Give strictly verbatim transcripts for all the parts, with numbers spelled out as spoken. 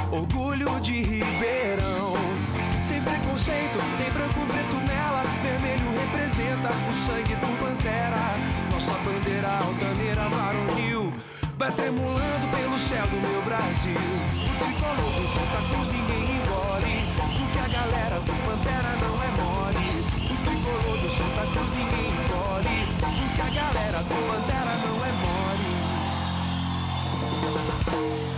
orgulho de Ribeirão. Sem preconceito, tem branco, preto nela, vermelho representa o sangue do Pantera. Nossa bandeira altaneira varonil vai tremulando pelo céu do meu Brasil. O tricolor do Santa Cruz ninguém engole, porque a galera do Pantera não é mole. O tricolor do Santa Cruz ninguém engole, porque a galera do Pantera não é mole.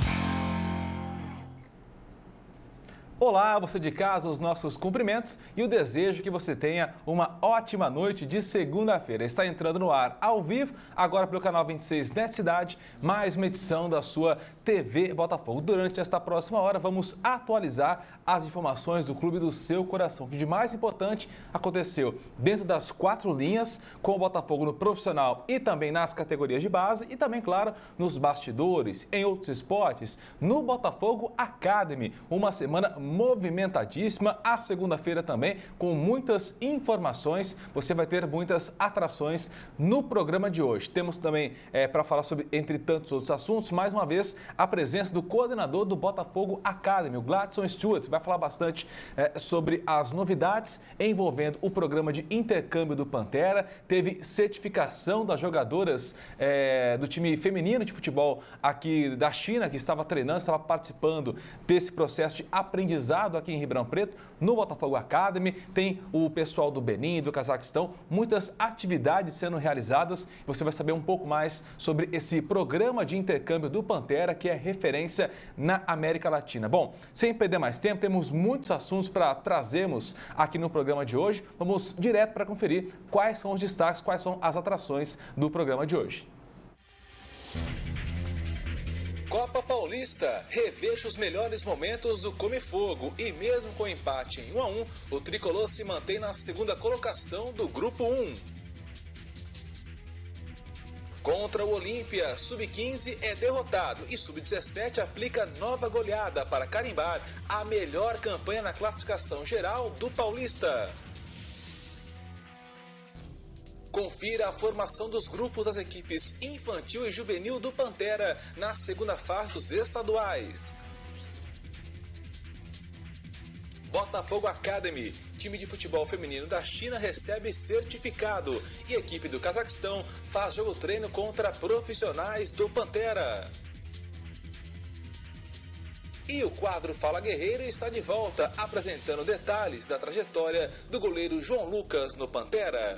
Olá, você de casa, os nossos cumprimentos e o desejo que você tenha uma ótima noite de segunda-feira. Está entrando no ar ao vivo, agora pelo canal vinte e seis Net Cidade, mais uma edição da sua T V Botafogo. Durante esta próxima hora, vamos atualizar as informações do clube do seu coração. O que de mais importante aconteceu dentro das quatro linhas, com o Botafogo no profissional e também nas categorias de base e também, claro, nos bastidores, em outros esportes, no Botafogo Academy. Uma semana movimentadíssima, a segunda-feira também, com muitas informações. Você vai ter muitas atrações no programa de hoje. Temos também, é, para falar sobre, entre tantos outros assuntos, mais uma vez, a presença do coordenador do Botafogo Academy, o Gladson Stewart. Vai falar bastante é, sobre as novidades envolvendo o programa de intercâmbio do Pantera. Teve certificação das jogadoras é, do time feminino de futebol aqui da China, que estava treinando, estava participando desse processo de aprendizagem aqui em Ribeirão Preto, no Botafogo Academy. Tem o pessoal do Benin, do Cazaquistão, muitas atividades sendo realizadas. Você vai saber um pouco mais sobre esse programa de intercâmbio do Pantera, que é referência na América Latina. Bom, sem perder mais tempo, temos muitos assuntos para trazermos aqui no programa de hoje. Vamos direto para conferir quais são os destaques, quais são as atrações do programa de hoje. Copa Paulista, reveja os melhores momentos do Come Fogo e mesmo com empate em um a um, o tricolor se mantém na segunda colocação do Grupo um. Contra o Olímpia, sub quinze é derrotado e sub dezessete aplica nova goleada para carimbar a melhor campanha na classificação geral do Paulista. Confira a formação dos grupos das equipes infantil e juvenil do Pantera na segunda fase dos estaduais. Botafogo Academy, time de futebol feminino da China, recebe certificado e a equipe do Cazaquistão faz jogo treino contra profissionais do Pantera. E o quadro Fala Guerreiro está de volta, apresentando detalhes da trajetória do goleiro João Lucas no Pantera.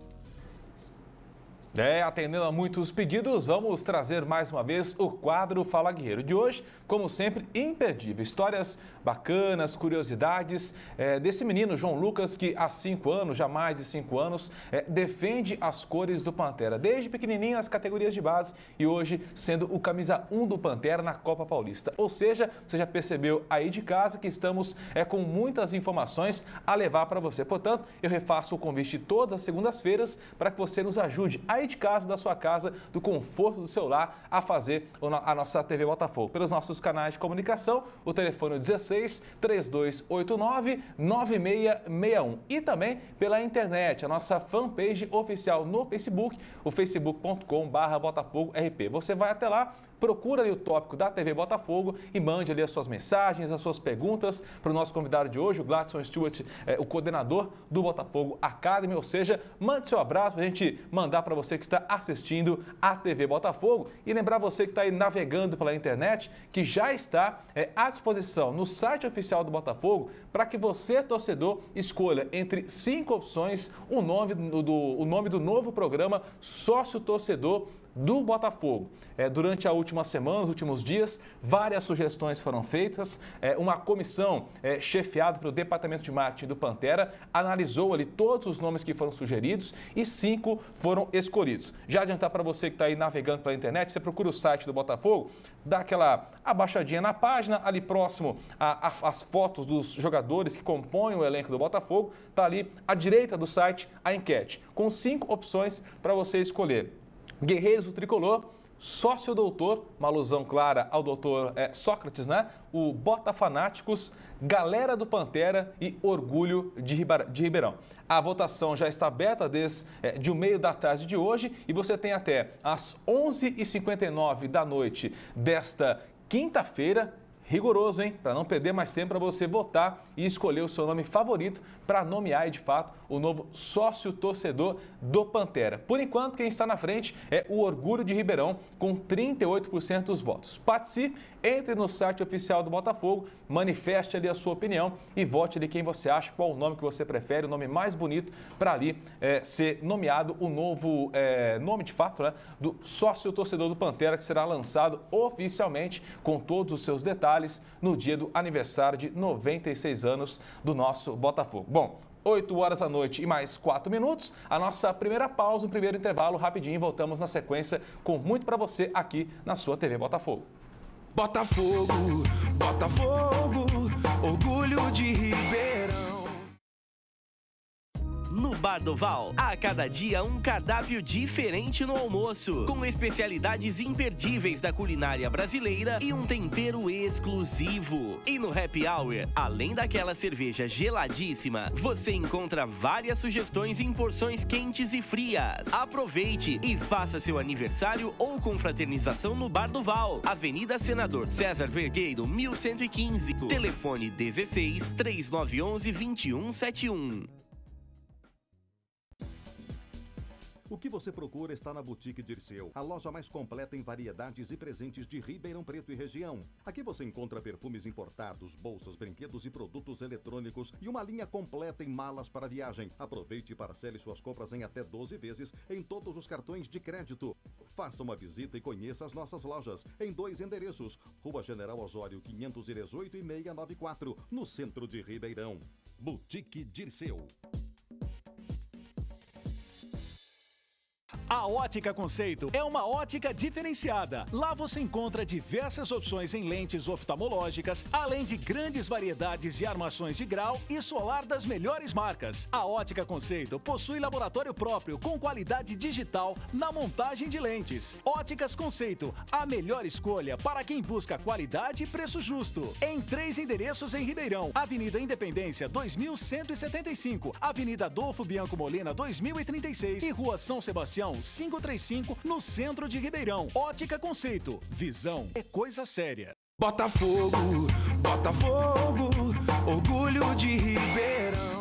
É, atendendo a muitos pedidos, vamos trazer mais uma vez o quadro Fala Guerreiro de hoje, como sempre, imperdível. Histórias bacanas, curiosidades é, desse menino, João Lucas, que há cinco anos, já mais de cinco anos, é, defende as cores do Pantera, desde pequenininho nas categorias de base e hoje sendo o camisa um do Pantera na Copa Paulista. Ou seja, você já percebeu aí de casa que estamos é, com muitas informações a levar para você. Portanto, eu refaço o convite todas as segundas-feiras para que você nos ajude aí de casa, da sua casa, do conforto do seu lar, a fazer a nossa T V Botafogo. Pelos nossos canais de comunicação, o telefone dezesseis, três dois oito nove, nove seis seis um. E também pela internet, a nossa fanpage oficial no Facebook, o facebook ponto com barra Botafogo R P. Você vai até lá, procura ali o tópico da T V Botafogo e mande ali as suas mensagens, as suas perguntas para o nosso convidado de hoje, o Gladson Stewart, é, o coordenador do Botafogo Academy. Ou seja, mande seu abraço para a gente mandar para você que está assistindo a T V Botafogo e lembrar você que está aí navegando pela internet que já está é, à disposição no site oficial do Botafogo para que você, torcedor, escolha entre cinco opções o nome do, do, o nome do novo programa Sócio Torcedor do Botafogo. É, durante a última semana, os últimos dias, várias sugestões foram feitas. É, uma comissão é, chefiada pelo Departamento de Marketing do Pantera analisou ali todos os nomes que foram sugeridos e cinco foram escolhidos. Já adiantar para você que está aí navegando pela internet, você procura o site do Botafogo, dá aquela abaixadinha na página, ali próximo às fotos dos jogadores que compõem o elenco do Botafogo, está ali à direita do site a enquete, com cinco opções para você escolher. Guerreiros do Tricolor, Sócio Doutor, uma alusão clara ao doutor é, Sócrates, né? O Botafanáticos, Galera do Pantera e Orgulho de, Riba, de Ribeirão. A votação já está aberta desde é, de o meio da tarde de hoje e você tem até às onze e cinquenta e nove da noite desta quinta-feira. rigoroso, hein? Para não perder mais tempo para você votar e escolher o seu nome favorito para nomear, de fato, o novo sócio-torcedor do Pantera. Por enquanto, quem está na frente é o Orgulho de Ribeirão, com trinta e oito por cento dos votos. Participe, entre no site oficial do Botafogo, manifeste ali a sua opinião e vote ali quem você acha, qual o nome que você prefere, o nome mais bonito para ali é, ser nomeado o novo é, nome, de fato, né, do sócio-torcedor do Pantera, que será lançado oficialmente com todos os seus detalhes no dia do aniversário de noventa e seis anos do nosso Botafogo. Bom, oito horas da noite e mais quatro minutos, a nossa primeira pausa, o primeiro intervalo, rapidinho, voltamos na sequência com muito para você aqui na sua T V Botafogo. Botafogo, Botafogo, orgulho de Ribeirão. No Bar do Val, a cada dia um cardápio diferente no almoço, com especialidades imperdíveis da culinária brasileira e um tempero exclusivo. E no Happy Hour, além daquela cerveja geladíssima, você encontra várias sugestões em porções quentes e frias. Aproveite e faça seu aniversário ou confraternização no Bar do Val, Avenida Senador César Vergueiro, mil cento e quinze. Telefone dezesseis, três nove um um, dois um sete um. O que você procura está na Boutique Dirceu, a loja mais completa em variedades e presentes de Ribeirão Preto e região. Aqui você encontra perfumes importados, bolsas, brinquedos e produtos eletrônicos e uma linha completa em malas para viagem. Aproveite e parcele suas compras em até doze vezes em todos os cartões de crédito. Faça uma visita e conheça as nossas lojas em dois endereços: Rua General Osório quinhentos e dezoito e seiscentos e noventa e quatro, no centro de Ribeirão. Boutique Dirceu. A Ótica Conceito é uma ótica diferenciada. Lá você encontra diversas opções em lentes oftalmológicas, além de grandes variedades de armações de grau e solar das melhores marcas. A Ótica Conceito possui laboratório próprio com qualidade digital na montagem de lentes. Óticas Conceito, a melhor escolha para quem busca qualidade e preço justo. Em três endereços em Ribeirão: Avenida Independência dois mil cento e setenta e cinco, Avenida Adolfo Bianco Molina dois mil e trinta e seis e Rua São Sebastião quinhentos e trinta e cinco, no centro de Ribeirão. Ótica Conceito. Visão é coisa séria. Botafogo, Botafogo, orgulho de Ribeirão.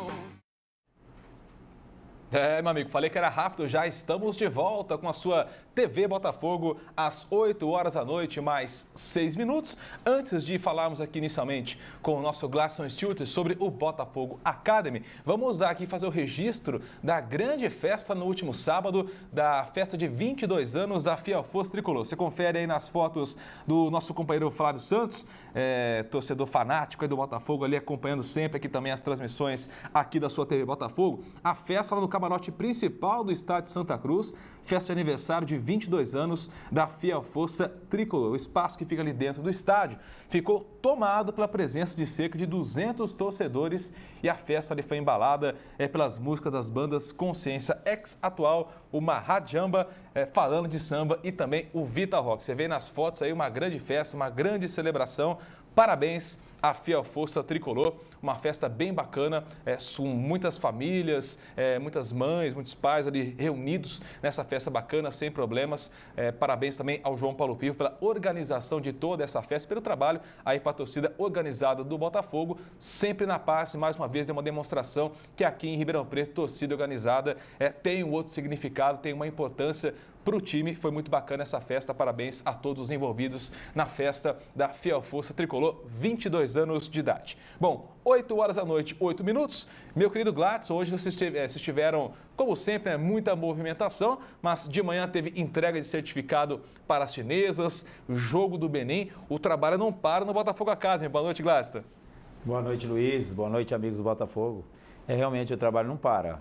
É, meu amigo, falei que era rápido, já estamos de volta com a sua T V Botafogo às oito horas da noite, mais seis minutos. Antes de falarmos aqui inicialmente com o nosso Glasson Stewart sobre o Botafogo Academy, vamos dar aqui fazer o registro da grande festa no último sábado, da festa de vinte e dois anos da Fiel Força Tricolor. Você confere aí nas fotos do nosso companheiro Flávio Santos, é, torcedor fanático aí do Botafogo, ali acompanhando sempre aqui também as transmissões aqui da sua T V Botafogo. A festa lá no camarote principal do estádio Santa Cruz, festa de aniversário de vinte e dois anos da Fiel Força Tricolor. O espaço que fica ali dentro do estádio ficou tomado pela presença de cerca de duzentos torcedores e a festa ali foi embalada é, pelas músicas das bandas Consciência Ex-Atual, o Mahajamba, é, falando de samba, e também o Vita Rock. Você vê nas fotos aí uma grande festa, uma grande celebração. Parabéns à Fiel Força Tricolor, uma festa bem bacana, é, com muitas famílias, é, muitas mães, muitos pais ali reunidos nessa festa bacana, sem problemas. É, parabéns também ao João Paulo Pivo pela organização de toda essa festa, pelo trabalho aí para a torcida organizada do Botafogo, sempre na paz. Mais uma vez, é uma demonstração que aqui em Ribeirão Preto, torcida organizada é, tem um outro significado, tem uma importância para o time. Foi muito bacana essa festa, parabéns a todos os envolvidos na festa da Fiel Força Tricolor, vinte e dois anos de idade. Bom, oito horas da noite, oito minutos. Meu querido Gladson, hoje vocês tiveram, como sempre, né, muita movimentação, mas de manhã teve entrega de certificado para as chinesas, jogo do Benin, o trabalho não para no Botafogo Academy. Boa noite, Gladson. Boa noite, Luiz. Boa noite, amigos do Botafogo. É, realmente o trabalho não para.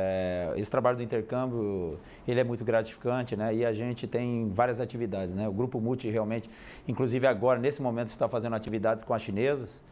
É, esse trabalho do intercâmbio, ele é muito gratificante, né? E a gente tem várias atividades, né? O Grupo Multi realmente, inclusive agora, nesse momento, está fazendo atividades com as chinesas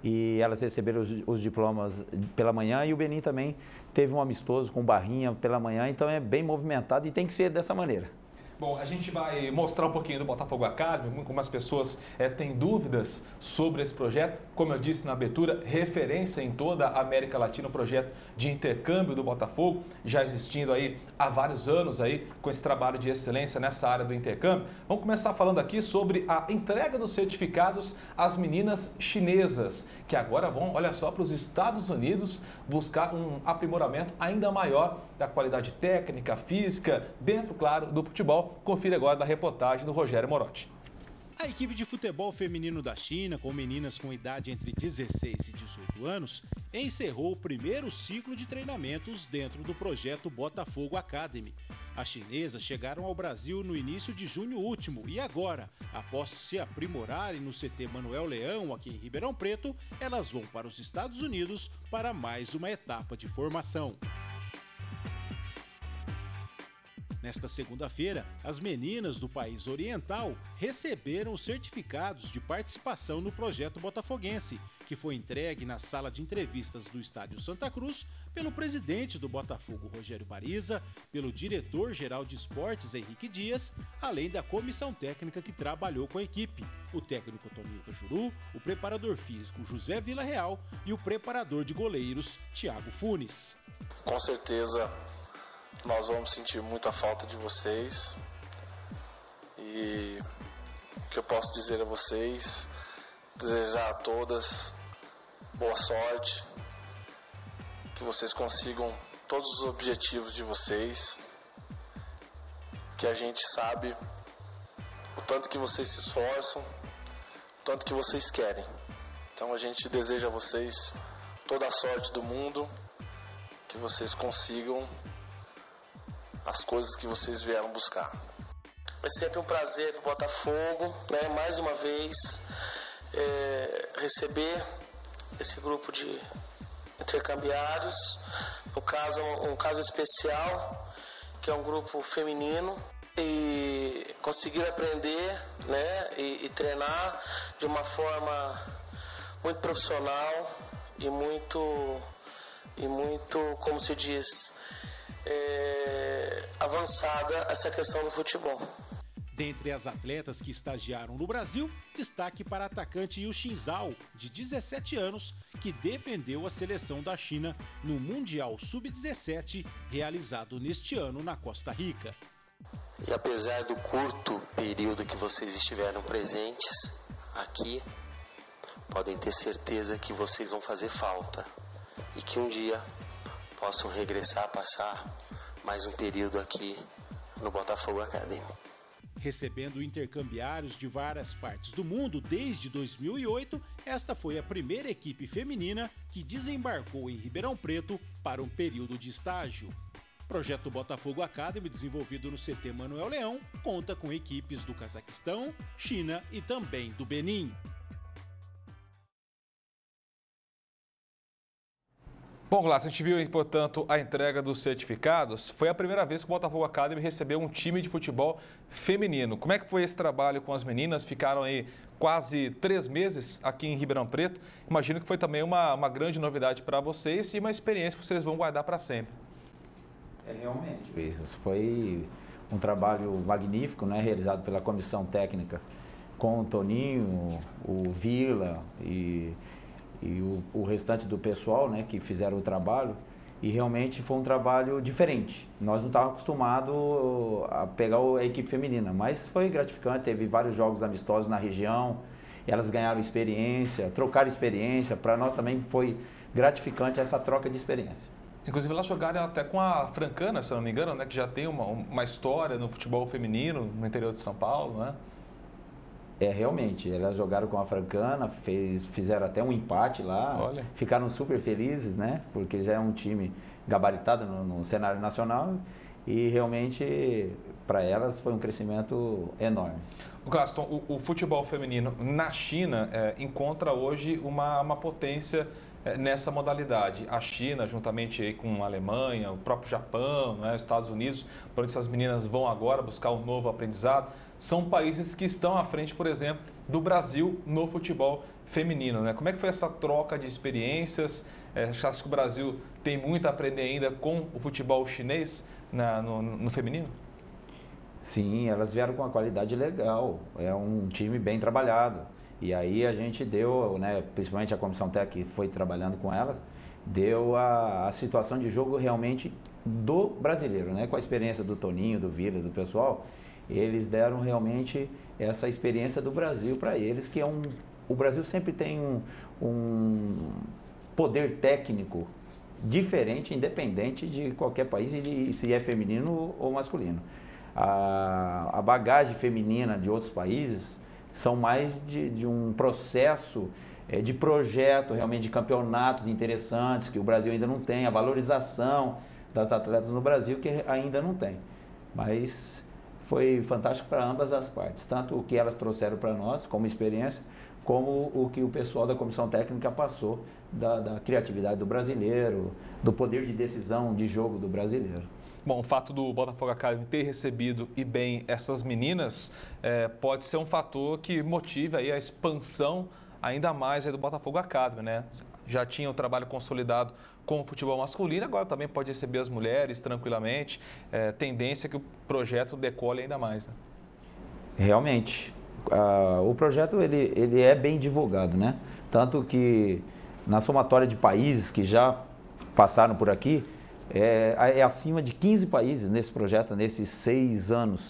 e elas receberam os, os diplomas pela manhã, e o Benin também teve um amistoso com Barrinha pela manhã, então é bem movimentado e tem que ser dessa maneira. Bom, a gente vai mostrar um pouquinho do Botafogo Academy, como as pessoas é, têm dúvidas sobre esse projeto. Como eu disse na abertura, referência em toda a América Latina, um projeto de intercâmbio do Botafogo, já existindo aí há vários anos aí, com esse trabalho de excelência nessa área do intercâmbio. Vamos começar falando aqui sobre a entrega dos certificados às meninas chinesas, que agora vão, olha só, para os Estados Unidos buscar um aprimoramento ainda maior da qualidade técnica, física, dentro, claro, do futebol. Confira agora da reportagem do Rogério Morotti. A equipe de futebol feminino da China, com meninas com idade entre dezesseis e dezoito anos, encerrou o primeiro ciclo de treinamentos dentro do projeto Botafogo Academy. As chinesas chegaram ao Brasil no início de junho último e agora, após se aprimorarem no C T Manuel Leão, aqui em Ribeirão Preto, elas vão para os Estados Unidos para mais uma etapa de formação. Nesta segunda-feira, as meninas do país oriental receberam os certificados de participação no projeto botafoguense, que foi entregue na sala de entrevistas do Estádio Santa Cruz pelo presidente do Botafogo, Rogério Bariza, pelo diretor-geral de esportes, Henrique Dias, além da comissão técnica que trabalhou com a equipe, o técnico Toninho Cajuru, o preparador físico José Villarreal e o preparador de goleiros, Thiago Funes. Com certeza nós vamos sentir muita falta de vocês e o que eu posso dizer a vocês, desejar a todas boa sorte, que vocês consigam todos os objetivos de vocês, que a gente sabe o tanto que vocês se esforçam, o tanto que vocês querem. Então a gente deseja a vocês toda a sorte do mundo, que vocês consigam as coisas que vocês vieram buscar. É sempre um prazer para o Botafogo, né, mais uma vez, é, receber esse grupo de intercambiários, no caso, um, um caso especial, que é um grupo feminino, e conseguir aprender, né, e, e treinar de uma forma muito profissional e muito, e muito, como se diz, É, avançada essa questão do futebol. Dentre as atletas que estagiaram no Brasil, destaque para a atacante Yu Zhao, de dezessete anos, que defendeu a seleção da China no Mundial sub dezessete, realizado neste ano na Costa Rica. E apesar do curto período que vocês estiveram presentes aqui, podem ter certeza que vocês vão fazer falta e que um dia possam regressar a passar mais um período aqui no Botafogo Academy. Recebendo intercambiários de várias partes do mundo desde dois mil e oito, esta foi a primeira equipe feminina que desembarcou em Ribeirão Preto para um período de estágio. O projeto Botafogo Academy, desenvolvido no C T Manuel Leão, conta com equipes do Cazaquistão, China e também do Benin. Bom, Glaucio, a gente viu, portanto, a entrega dos certificados. Foi a primeira vez que o Botafogo Academy recebeu um time de futebol feminino. Como é que foi esse trabalho com as meninas? Ficaram aí quase três meses aqui em Ribeirão Preto. Imagino que foi também uma, uma grande novidade para vocês e uma experiência que vocês vão guardar para sempre. É, realmente, isso foi um trabalho magnífico, né, realizado pela comissão técnica com o Toninho, o Vila e... e o, o restante do pessoal, né, que fizeram o trabalho, e realmente foi um trabalho diferente. Nós não estávamos acostumados a pegar a equipe feminina, mas foi gratificante, teve vários jogos amistosos na região, elas ganharam experiência, trocaram experiência, para nós também foi gratificante essa troca de experiência. Inclusive elas jogaram até com a Francana, se eu não me engano, né, que já tem uma, uma história no futebol feminino no interior de São Paulo, né? É, realmente, elas jogaram com a Francana, fez, fizeram até um empate lá, Olha. Ficaram super felizes, né? Porque já é um time gabaritado no, no cenário nacional e realmente para elas foi um crescimento enorme. O Claston, o, o futebol feminino na China é, encontra hoje uma, uma potência é, nessa modalidade. A China, juntamente aí com a Alemanha, o próprio Japão, né, os Estados Unidos, por onde essas meninas vão agora buscar um novo aprendizado, são países que estão à frente, por exemplo, do Brasil no futebol feminino, né? Como é que foi essa troca de experiências? É, acha que o Brasil tem muito a aprender ainda com o futebol chinês na, no, no feminino? Sim, elas vieram com uma qualidade legal, é um time bem trabalhado. E aí a gente deu, né, principalmente a comissão técnica que foi trabalhando com elas, deu a, a situação de jogo realmente do brasileiro, né? Com a experiência do Toninho, do Vila, do pessoal, eles deram realmente essa experiência do Brasil para eles, que é um... O Brasil sempre tem um, um poder técnico diferente, independente de qualquer país, e de, se é feminino ou masculino. A, a bagagem feminina de outros países são mais de, de um processo é, de projeto, realmente de campeonatos interessantes, que o Brasil ainda não tem, a valorização das atletas no Brasil, que ainda não tem. Mas foi fantástico para ambas as partes, tanto o que elas trouxeram para nós como experiência, como o que o pessoal da comissão técnica passou da, da criatividade do brasileiro, do poder de decisão de jogo do brasileiro. Bom, o fato do Botafogo Academy ter recebido e bem essas meninas é, pode ser um fator que motive aí a expansão ainda mais aí do Botafogo Academy, né? Já tinha o trabalho consolidado com o futebol masculino, agora também pode receber as mulheres tranquilamente. É, tendência que o projeto decole ainda mais, né? Realmente. Uh, o projeto ele, ele é bem divulgado, né? Tanto que na somatória de países que já passaram por aqui, é, é acima de quinze países nesse projeto, nesses seis anos.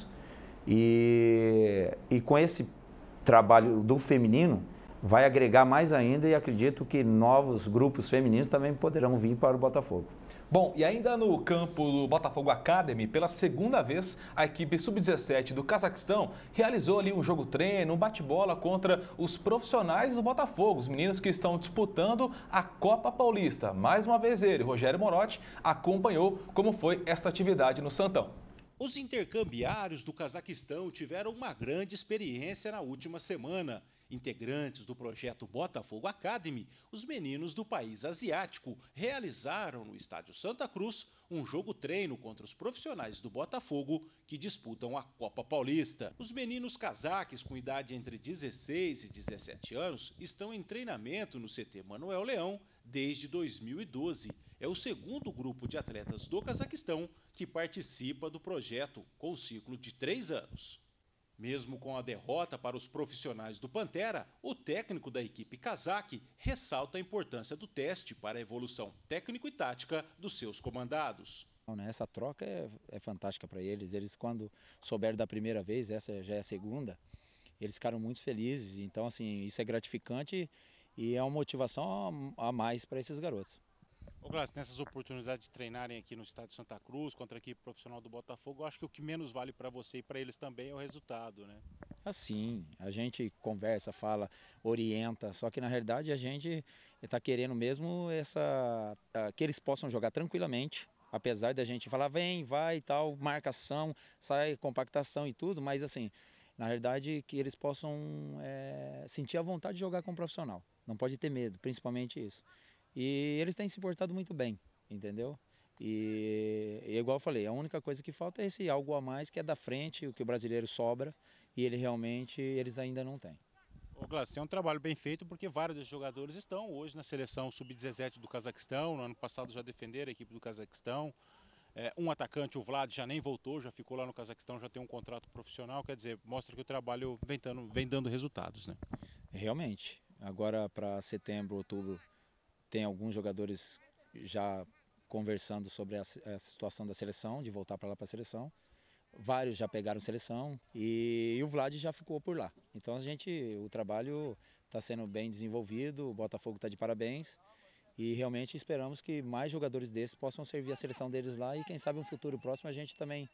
E, e com esse trabalho do feminino, vai agregar mais ainda, e acredito que novos grupos femininos também poderão vir para o Botafogo. Bom, e ainda no campo do Botafogo Academy, pela segunda vez, a equipe sub dezessete do Cazaquistão realizou ali um jogo treino, um bate-bola contra os profissionais do Botafogo, os meninos que estão disputando a Copa Paulista. Mais uma vez ele, Rogério Morotti, acompanhou como foi esta atividade no Santão. Os intercambiários do Cazaquistão tiveram uma grande experiência na última semana. Integrantes do projeto Botafogo Academy, os meninos do país asiático realizaram no estádio Santa Cruz um jogo-treino contra os profissionais do Botafogo que disputam a Copa Paulista. Os meninos cazaques com idade entre dezesseis e dezessete anos estão em treinamento no C T Manuel Leão desde dois mil e doze. É o segundo grupo de atletas do Cazaquistão que participa do projeto com um ciclo de três anos. Mesmo com a derrota para os profissionais do Pantera, o técnico da equipe cazaque ressalta a importância do teste para a evolução técnico e tática dos seus comandados. Essa troca é, é fantástica para eles. Eles, quando souberam da primeira vez, essa já é a segunda, eles ficaram muito felizes. Então, assim, isso é gratificante e é uma motivação a mais para esses garotos. Ô Glass, nessas oportunidades de treinarem aqui no estádio Santa Cruz contra a equipe profissional do Botafogo, eu acho que o que menos vale para você e para eles também é o resultado, né? Assim, a gente conversa, fala, orienta, só que na realidade a gente está querendo mesmo essa, que eles possam jogar tranquilamente, apesar da gente falar vem, vai e tal, marcação, sai, compactação e tudo, mas assim, na realidade que eles possam é, sentir a vontade de jogar com um profissional, não pode ter medo, principalmente isso. E eles têm se portado muito bem, entendeu? E, e igual eu falei, a única coisa que falta é esse algo a mais que é da frente, o que o brasileiro sobra, e ele realmente, eles ainda não têm. Ô Glass, é um trabalho bem feito porque vários dos jogadores estão hoje na seleção sub dezessete do Cazaquistão, no ano passado já defenderam a equipe do Cazaquistão. É, um atacante, o Vlad, já nem voltou, já ficou lá no Cazaquistão, já tem um contrato profissional, quer dizer, mostra que o trabalho vem dando, vem dando resultados, né? Realmente, agora para setembro, outubro, tem alguns jogadores já conversando sobre a, a situação da seleção, de voltar para lá para a seleção. Vários já pegaram seleção e, e o Vlad já ficou por lá. Então a gente, o trabalho está sendo bem desenvolvido, o Botafogo está de parabéns e realmente esperamos que mais jogadores desses possam servir a seleção deles lá e quem sabe no futuro próximo a gente também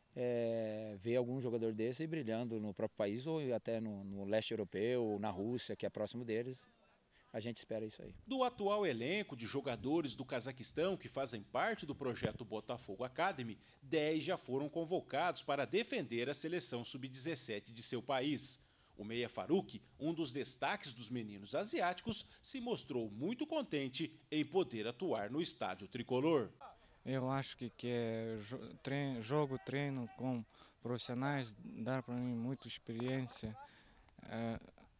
é, vê algum jogador desse brilhando no próprio país ou até no, no leste europeu ou na Rússia, que é próximo deles. A gente espera isso aí. Do atual elenco de jogadores do Cazaquistão que fazem parte do projeto Botafogo Academy, dez já foram convocados para defender a seleção sub dezessete de seu país. O Meia Faruq, um dos destaques dos meninos asiáticos, se mostrou muito contente em poder atuar no estádio tricolor. Eu acho que, que é treino, jogo, treino com profissionais, dá para mim muita experiência. É,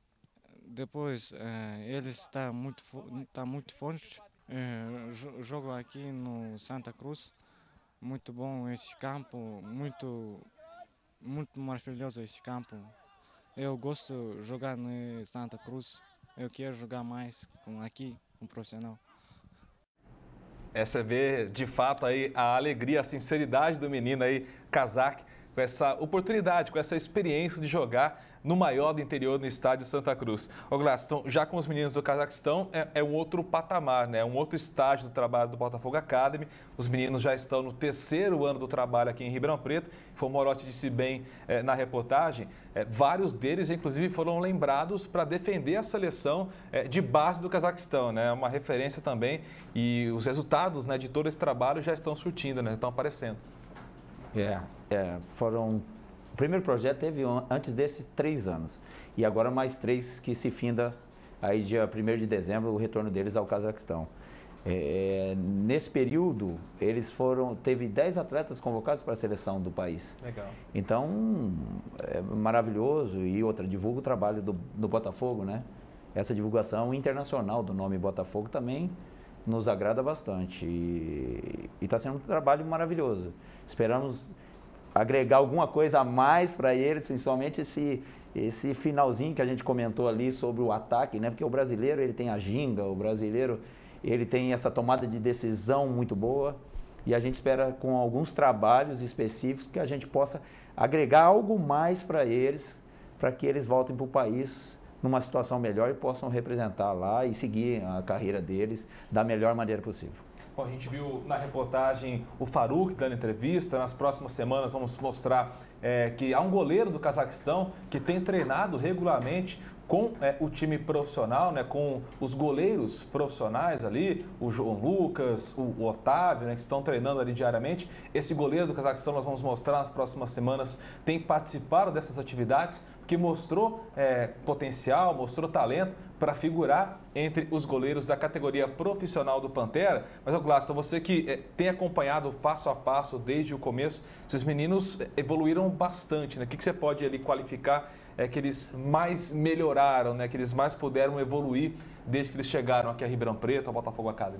Depois, eh, ele está muito, está muito forte. Eh, jogo aqui no Santa Cruz, muito bom esse campo, muito, muito maravilhoso esse campo. Eu gosto de jogar no Santa Cruz. Eu quero jogar mais com aqui, com profissional. É, você vê de fato aí a alegria, a sinceridade do menino aí, Kazakh, com essa oportunidade, com essa experiência de jogar no maior do interior, no estádio Santa Cruz. Ô Glaston, então, já com os meninos do Cazaquistão, é, é um outro patamar, né? É um outro estágio do trabalho do Botafogo Academy. Os meninos já estão no terceiro ano do trabalho aqui em Ribeirão Preto. Foi o Morotti disse bem é, na reportagem. É, vários deles, inclusive, foram lembrados para defender a seleção é, de base do Cazaquistão, né? Uma referência também. E os resultados, né, de todo esse trabalho já estão surtindo, né? Estão aparecendo. É, é, foram... O primeiro projeto teve antes desses três anos. E agora mais três que se finda aí dia primeiro de dezembro, o retorno deles ao Cazaquistão. É, nesse período, eles foram... Teve dez atletas convocados para a seleção do país. Legal. Então, é maravilhoso. E outra, divulga o trabalho do, do Botafogo, né? Essa divulgação internacional do nome Botafogo também nos agrada bastante. E está sendo um trabalho maravilhoso. Esperamos agregar alguma coisa a mais para eles, principalmente esse, esse finalzinho que a gente comentou ali sobre o ataque, né? Porque o brasileiro, ele tem a ginga, o brasileiro, ele tem essa tomada de decisão muito boa e a gente espera com alguns trabalhos específicos que a gente possa agregar algo mais para eles, para que eles voltem para o país numa situação melhor e possam representar lá e seguir a carreira deles da melhor maneira possível. Bom, a gente viu na reportagem o Farouk dando entrevista. Nas próximas semanas vamos mostrar é, que há um goleiro do Cazaquistão que tem treinado regularmente com é, o time profissional, né, com os goleiros profissionais ali, o João Lucas, o, o Otávio, né, que estão treinando ali diariamente. Esse goleiro do Cazaquistão nós vamos mostrar nas próximas semanas, tem participado dessas atividades, porque mostrou é, potencial, mostrou talento para figurar entre os goleiros da categoria profissional do Pantera. Mas, Glaston, você que é, tem acompanhado passo a passo desde o começo, esses meninos evoluíram bastante, né? O que, que você pode ali qualificar é, que eles mais melhoraram, né? Que eles mais puderam evoluir desde que eles chegaram aqui a Ribeirão Preto, ao Botafogo Academy?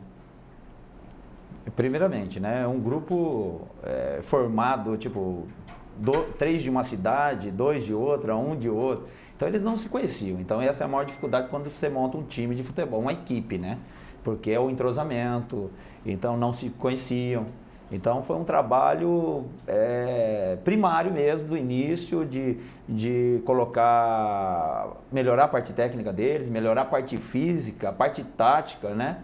Primeiramente, né? Um grupo é, formado, tipo, do, três de uma cidade, dois de outra, um de outra. Então eles não se conheciam. Então essa é a maior dificuldade quando você monta um time de futebol, uma equipe, né? Porque é o entrosamento, então não se conheciam. Então foi um trabalho é, primário mesmo, do início, de, de colocar, melhorar a parte técnica deles, melhorar a parte física, a parte tática, né?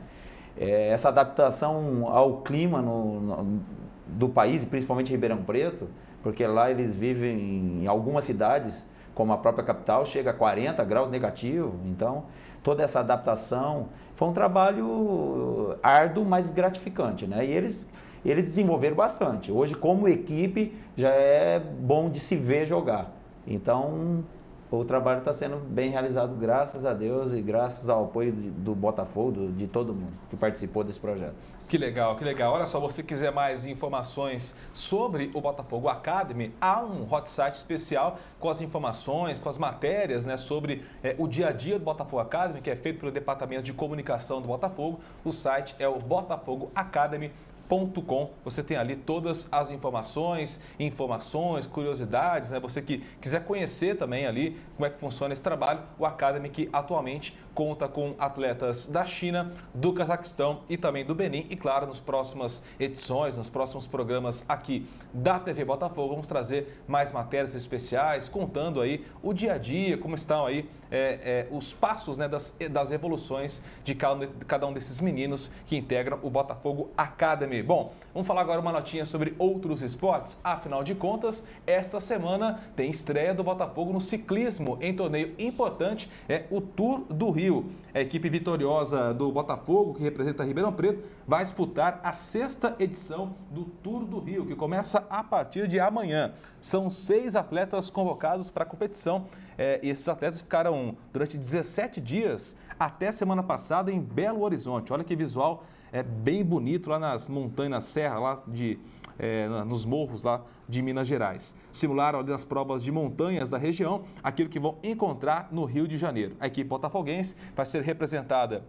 É, essa adaptação ao clima no, no, do país, principalmente Ribeirão Preto, porque lá eles vivem em algumas cidades, como a própria capital, chega a quarenta graus negativo. Então, toda essa adaptação foi um trabalho árduo, mas gratificante, né? E eles, eles desenvolveram bastante. Hoje, como equipe, já é bom de se ver jogar. Então, o trabalho está sendo bem realizado, graças a Deus e graças ao apoio do Botafogo, do, de todo mundo que participou desse projeto. Que legal, que legal. Olha só, você quiser mais informações sobre o Botafogo Academy, há um hot site especial com as informações, com as matérias, né, sobre é, o dia a dia do Botafogo Academy, que é feito pelo Departamento de Comunicação do Botafogo. O site é o botafogo academy ponto com. Você tem ali todas as informações, informações, curiosidades, né? Você que quiser conhecer também ali como é que funciona esse trabalho, o Academy que atualmente conta com atletas da China, do Cazaquistão e também do Benin. E claro, nas próximas edições, nos próximos programas aqui da T V Botafogo, vamos trazer mais matérias especiais, contando aí o dia a dia, como estão aí é, é, os passos, né, das, das evoluções de cada, cada um desses meninos que integram o Botafogo Academy. Bom, vamos falar agora uma notinha sobre outros esportes. Afinal de contas, esta semana tem estreia do Botafogo no ciclismo em torneio importante, é o Tour do Rio. A equipe vitoriosa do Botafogo, que representa Ribeirão Preto, vai disputar a sexta edição do Tour do Rio, que começa a partir de amanhã. São seis atletas convocados para a competição. É, esses atletas ficaram durante dezessete dias até semana passada em Belo Horizonte. Olha que visual é bem bonito lá nas montanhas, na serra, lá de, é, nos morros lá de Minas Gerais. Simularam ali as provas de montanhas da região, aquilo que vão encontrar no Rio de Janeiro. A equipe botafoguense vai ser representada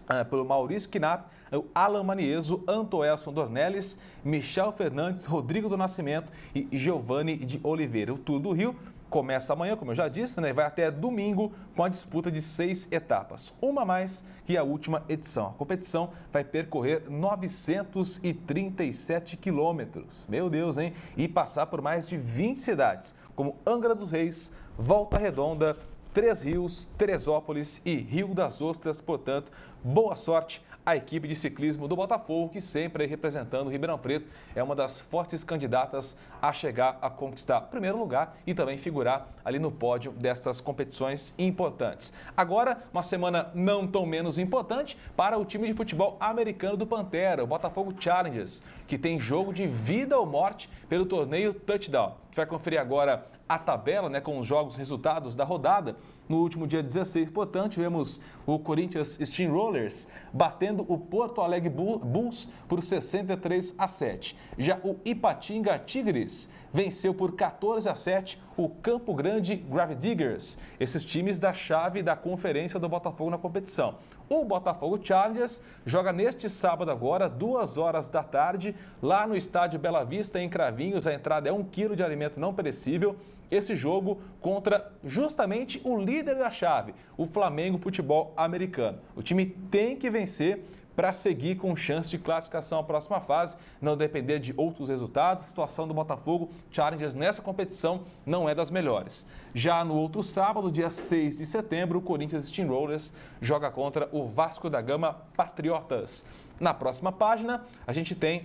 Uh, pelo Maurício Knapp, o Alan Manieso, Antoelson Dornelles, Michel Fernandes, Rodrigo do Nascimento e Giovanni de Oliveira. O Tour do Rio começa amanhã, como eu já disse, né? Vai até domingo com a disputa de seis etapas, uma a mais que a última edição. A competição vai percorrer novecentos e trinta e sete quilômetros, meu Deus, hein? E passar por mais de vinte cidades, como Angra dos Reis, Volta Redonda, Três Rios, Teresópolis e Rio das Ostras. Portanto, boa sorte à equipe de ciclismo do Botafogo, que sempre representando o Ribeirão Preto é uma das fortes candidatas a chegar a conquistar o primeiro lugar e também figurar ali no pódio destas competições importantes. Agora, uma semana não tão menos importante para o time de futebol americano do Pantera, o Botafogo Challengers, que tem jogo de vida ou morte pelo torneio Touchdown. A gente vai conferir agora a tabela, né, com os jogos resultados da rodada. No último dia dezesseis, portanto, tivemos o Corinthians Steamrollers batendo o Porto Alegre Bulls por sessenta e três a sete. Já o Ipatinga Tigres venceu por quatorze a sete o Campo Grande Gravediggers, esses times da chave da conferência do Botafogo na competição. O Botafogo Challengers joga neste sábado agora, duas horas da tarde, lá no estádio Bela Vista, em Cravinhos. A entrada é um quilo de alimento não perecível. Esse jogo contra justamente o líder da chave, o Flamengo Futebol Americano. O time tem que vencer para seguir com chance de classificação à próxima fase, não depender de outros resultados. A situação do Botafogo Challengers nessa competição não é das melhores. Já no outro sábado, dia seis de setembro, o Corinthians Steamrollers joga contra o Vasco da Gama Patriotas. Na próxima página, a gente tem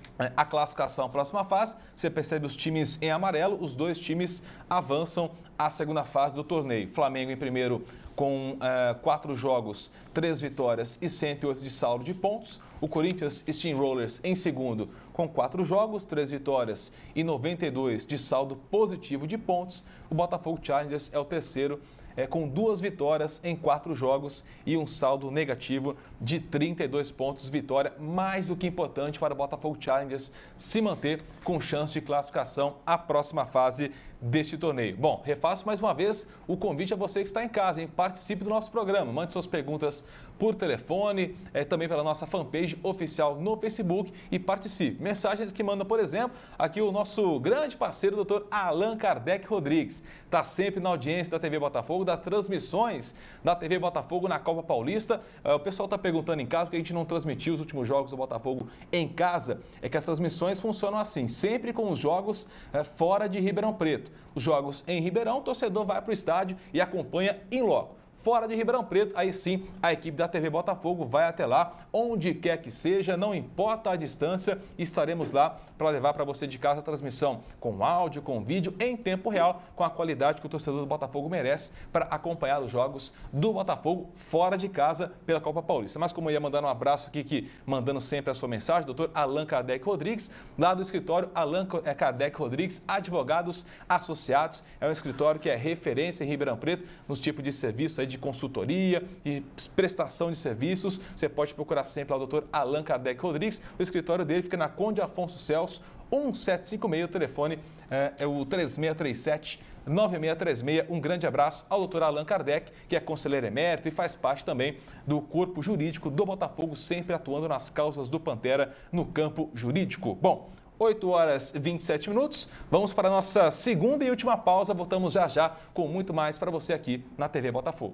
a classificação à próxima fase. Você percebe os times em amarelo, os dois times avançam à segunda fase do torneio. Flamengo em primeiro com uh, quatro jogos, três vitórias e cento e oito de saldo de pontos. O Corinthians Steamrollers em segundo com quatro jogos, três vitórias e noventa e dois de saldo positivo de pontos. O Botafogo Challengers é o terceiro, É, com duas vitórias em quatro jogos e um saldo negativo de trinta e dois pontos. Vitória mais do que importante para o Botafogo Challengers se manter com chance de classificação à próxima fase deste torneio. Bom, refaço mais uma vez o convite a você que está em casa, hein? Participe do nosso programa, mande suas perguntas por telefone, é, também pela nossa fanpage oficial no Facebook e participe. Mensagens que manda, por exemplo, aqui o nosso grande parceiro, o doutor Allan Kardec Rodrigues, está sempre na audiência da T V Botafogo, das transmissões da T V Botafogo na Copa Paulista. É, o pessoal está perguntando em casa porque a gente não transmitiu os últimos jogos do Botafogo em casa. É que as transmissões funcionam assim, sempre com os jogos é, fora de Ribeirão Preto. Os jogos em Ribeirão, o torcedor vai para o estádio e acompanha em loco. Fora de Ribeirão Preto, aí sim, a equipe da T V Botafogo vai até lá, onde quer que seja, não importa a distância, estaremos lá para levar para você de casa a transmissão com áudio, com vídeo, em tempo real, com a qualidade que o torcedor do Botafogo merece para acompanhar os jogos do Botafogo fora de casa pela Copa Paulista. Mas como eu ia mandar um abraço aqui, que, mandando sempre a sua mensagem, doutor Allan Kardec Rodrigues, lá do escritório Allan Kardec Rodrigues, Advogados Associados, é um escritório que é referência em Ribeirão Preto nos tipos de serviços aí de consultoria e prestação de serviços. Você pode procurar sempre lá o doutor Allan Kardec Rodrigues. O escritório dele fica na Conde Afonso Celso, um sete cinco seis, o telefone é, é o três seis três sete, nove seis três seis. Um grande abraço ao doutor Allan Kardec, que é conselheiro emérito e faz parte também do corpo jurídico do Botafogo, sempre atuando nas causas do Pantera no campo jurídico. Bom, oito horas e vinte e sete minutos, vamos para a nossa segunda e última pausa, voltamos já já com muito mais para você aqui na T V Botafogo.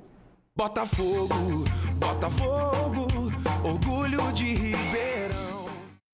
Botafogo, Botafogo, orgulho de Ribeirão.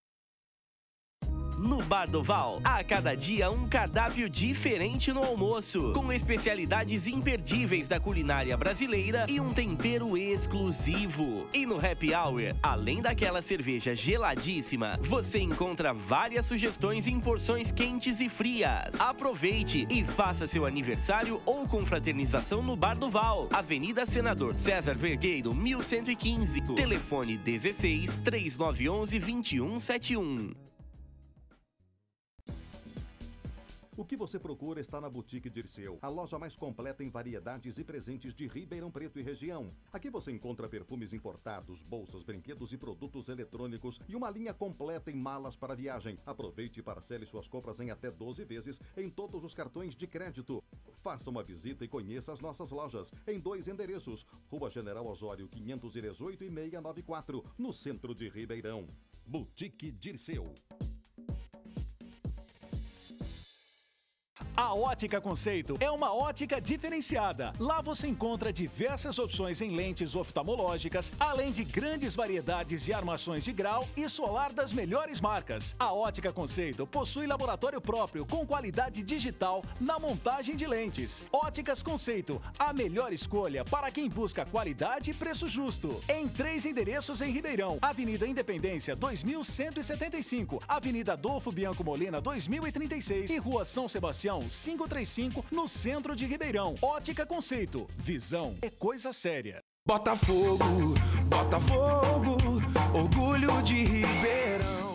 No Bar do Val, a cada dia um cardápio diferente no almoço, com especialidades imperdíveis da culinária brasileira e um tempero exclusivo. E no Happy Hour, além daquela cerveja geladíssima, você encontra várias sugestões em porções quentes e frias. Aproveite e faça seu aniversário ou confraternização no Bar do Val, Avenida Senador César Vergueiro, mil cento e quinze. Telefone dezesseis, três nove um um, vinte e um setenta e um. O que você procura está na Boutique Dirceu, a loja mais completa em variedades e presentes de Ribeirão Preto e região. Aqui você encontra perfumes importados, bolsas, brinquedos e produtos eletrônicos e uma linha completa em malas para viagem. Aproveite e parcele suas compras em até doze vezes em todos os cartões de crédito. Faça uma visita e conheça as nossas lojas em dois endereços: Rua General Osório quinhentos e dezoito e seiscentos e noventa e quatro, no centro de Ribeirão. Boutique Dirceu. A Ótica Conceito é uma ótica diferenciada. Lá você encontra diversas opções em lentes oftalmológicas, além de grandes variedades de armações de grau e solar das melhores marcas. A Ótica Conceito possui laboratório próprio com qualidade digital na montagem de lentes. Óticas Conceito, a melhor escolha para quem busca qualidade e preço justo. Em três endereços em Ribeirão: Avenida Independência dois mil cento e setenta e cinco, Avenida Adolfo Bianco Molina dois mil e trinta e seis e Rua São Sebastião quinhentos e trinta e cinco, no centro de Ribeirão. Ótica Conceito. Visão é coisa séria. Botafogo, Botafogo, orgulho de Ribeirão.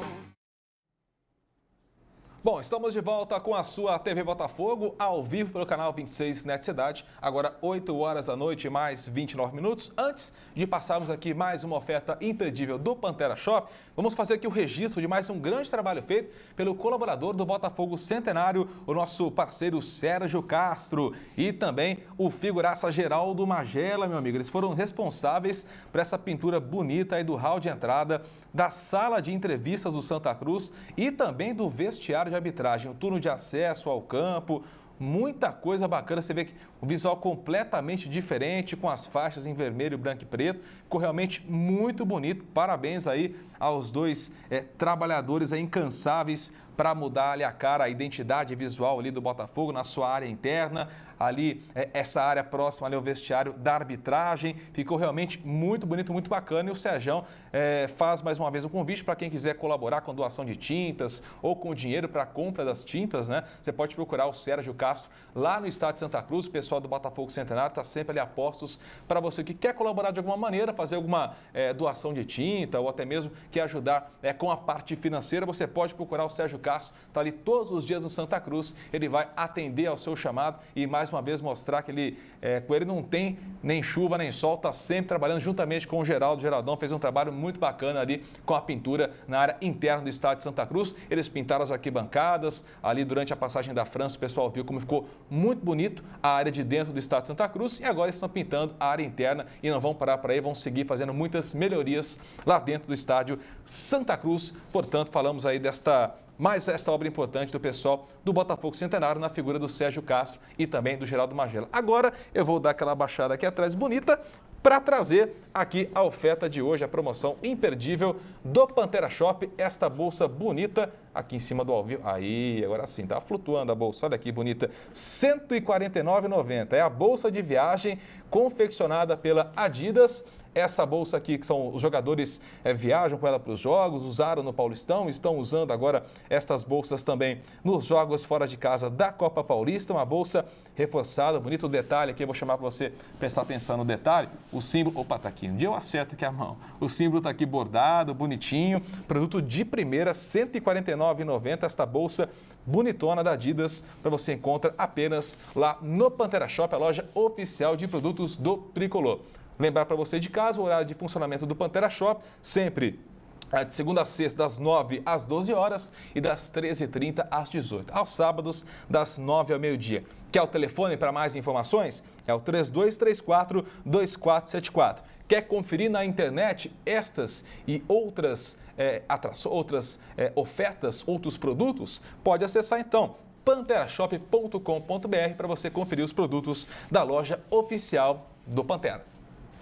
Bom, estamos de volta com a sua T V Botafogo, ao vivo pelo canal vinte e seis Net Cidade, agora oito horas da noite, mais vinte e nove minutos. Antes de passarmos aqui mais uma oferta imperdível do Pantera Shop, vamos fazer aqui o registro de mais um grande trabalho feito pelo colaborador do Botafogo Centenário, o nosso parceiro Sérgio Castro, e também o figuraça Geraldo Magela, meu amigo. Eles foram responsáveis por essa pintura bonita aí do hall de entrada, da sala de entrevistas do Santa Cruz e também do vestiário de arbitragem, o turno de acesso ao campo. Muita coisa bacana, você vê que o visual completamente diferente, com as faixas em vermelho, branco e preto. Ficou realmente muito bonito. Parabéns aí aos dois é, trabalhadores aí incansáveis para mudar ali a cara, a identidade visual ali do Botafogo na sua área interna. Ali, é, essa área próxima ali ao vestiário da arbitragem. Ficou realmente muito bonito, muito bacana. E o Serjão é, faz mais uma vez um convite para quem quiser colaborar com doação de tintas ou com dinheiro para a compra das tintas, né? Você pode procurar o Sérgio Castro lá no estádio de Santa Cruz. O pessoal do Botafogo Centenário está sempre ali a postos para você que quer colaborar de alguma maneira, fazer alguma é, doação de tinta ou até mesmo quer ajudar é, com a parte financeira. Você pode procurar o Sérgio Castro, está ali todos os dias no Santa Cruz. Ele vai atender ao seu chamado e mais uma vez mostrar que ele, é, com ele não tem nem chuva nem sol, está sempre trabalhando juntamente com o Geraldo. O Geraldão fez um trabalho muito bacana ali com a pintura na área interna do estádio de Santa Cruz. Eles pintaram as arquibancadas, ali durante a passagem da França o pessoal viu como ficou muito bonito a área de dentro do estádio de Santa Cruz, e agora estão pintando a área interna e não vão parar para aí, vão seguir fazendo muitas melhorias lá dentro do estádio Santa Cruz. Portanto, falamos aí desta mais essa obra importante do pessoal do Botafogo Centenário na figura do Sérgio Castro e também do Geraldo Magela. Agora eu vou dar aquela baixada aqui atrás bonita para trazer aqui a oferta de hoje, a promoção imperdível do Pantera Shop, esta bolsa bonita aqui em cima do ao vivo. Aí, agora sim, tá flutuando a bolsa, olha aqui bonita, cento e quarenta e nove reais e noventa centavos. É a bolsa de viagem confeccionada pela Adidas. Essa bolsa aqui, que são os jogadores é, viajam com ela para os jogos, usaram no Paulistão, estão usando agora estas bolsas também nos jogos fora de casa da Copa Paulista. Uma bolsa reforçada, bonito detalhe aqui, eu vou chamar para você prestar atenção no detalhe. O símbolo, opa, tá aqui, um dia eu acerto aqui a mão. O símbolo tá aqui bordado, bonitinho, produto de primeira, cento e quarenta e nove reais e noventa centavos. Esta bolsa bonitona da Adidas, para você encontra apenas lá no Pantera Shop, a loja oficial de produtos do Tricolor. Lembrar para você de casa o horário de funcionamento do Pantera Shop, sempre de segunda a sexta, das nove às doze horas e das treze e trinta às dezoito. Aos sábados, das nove ao meio-dia. Quer o telefone para mais informações? É o três dois três quatro, dois quatro sete quatro. Quer conferir na internet estas e outras, é, outras é, ofertas, outros produtos? Pode acessar então pantera shop ponto com ponto br para você conferir os produtos da loja oficial do Pantera.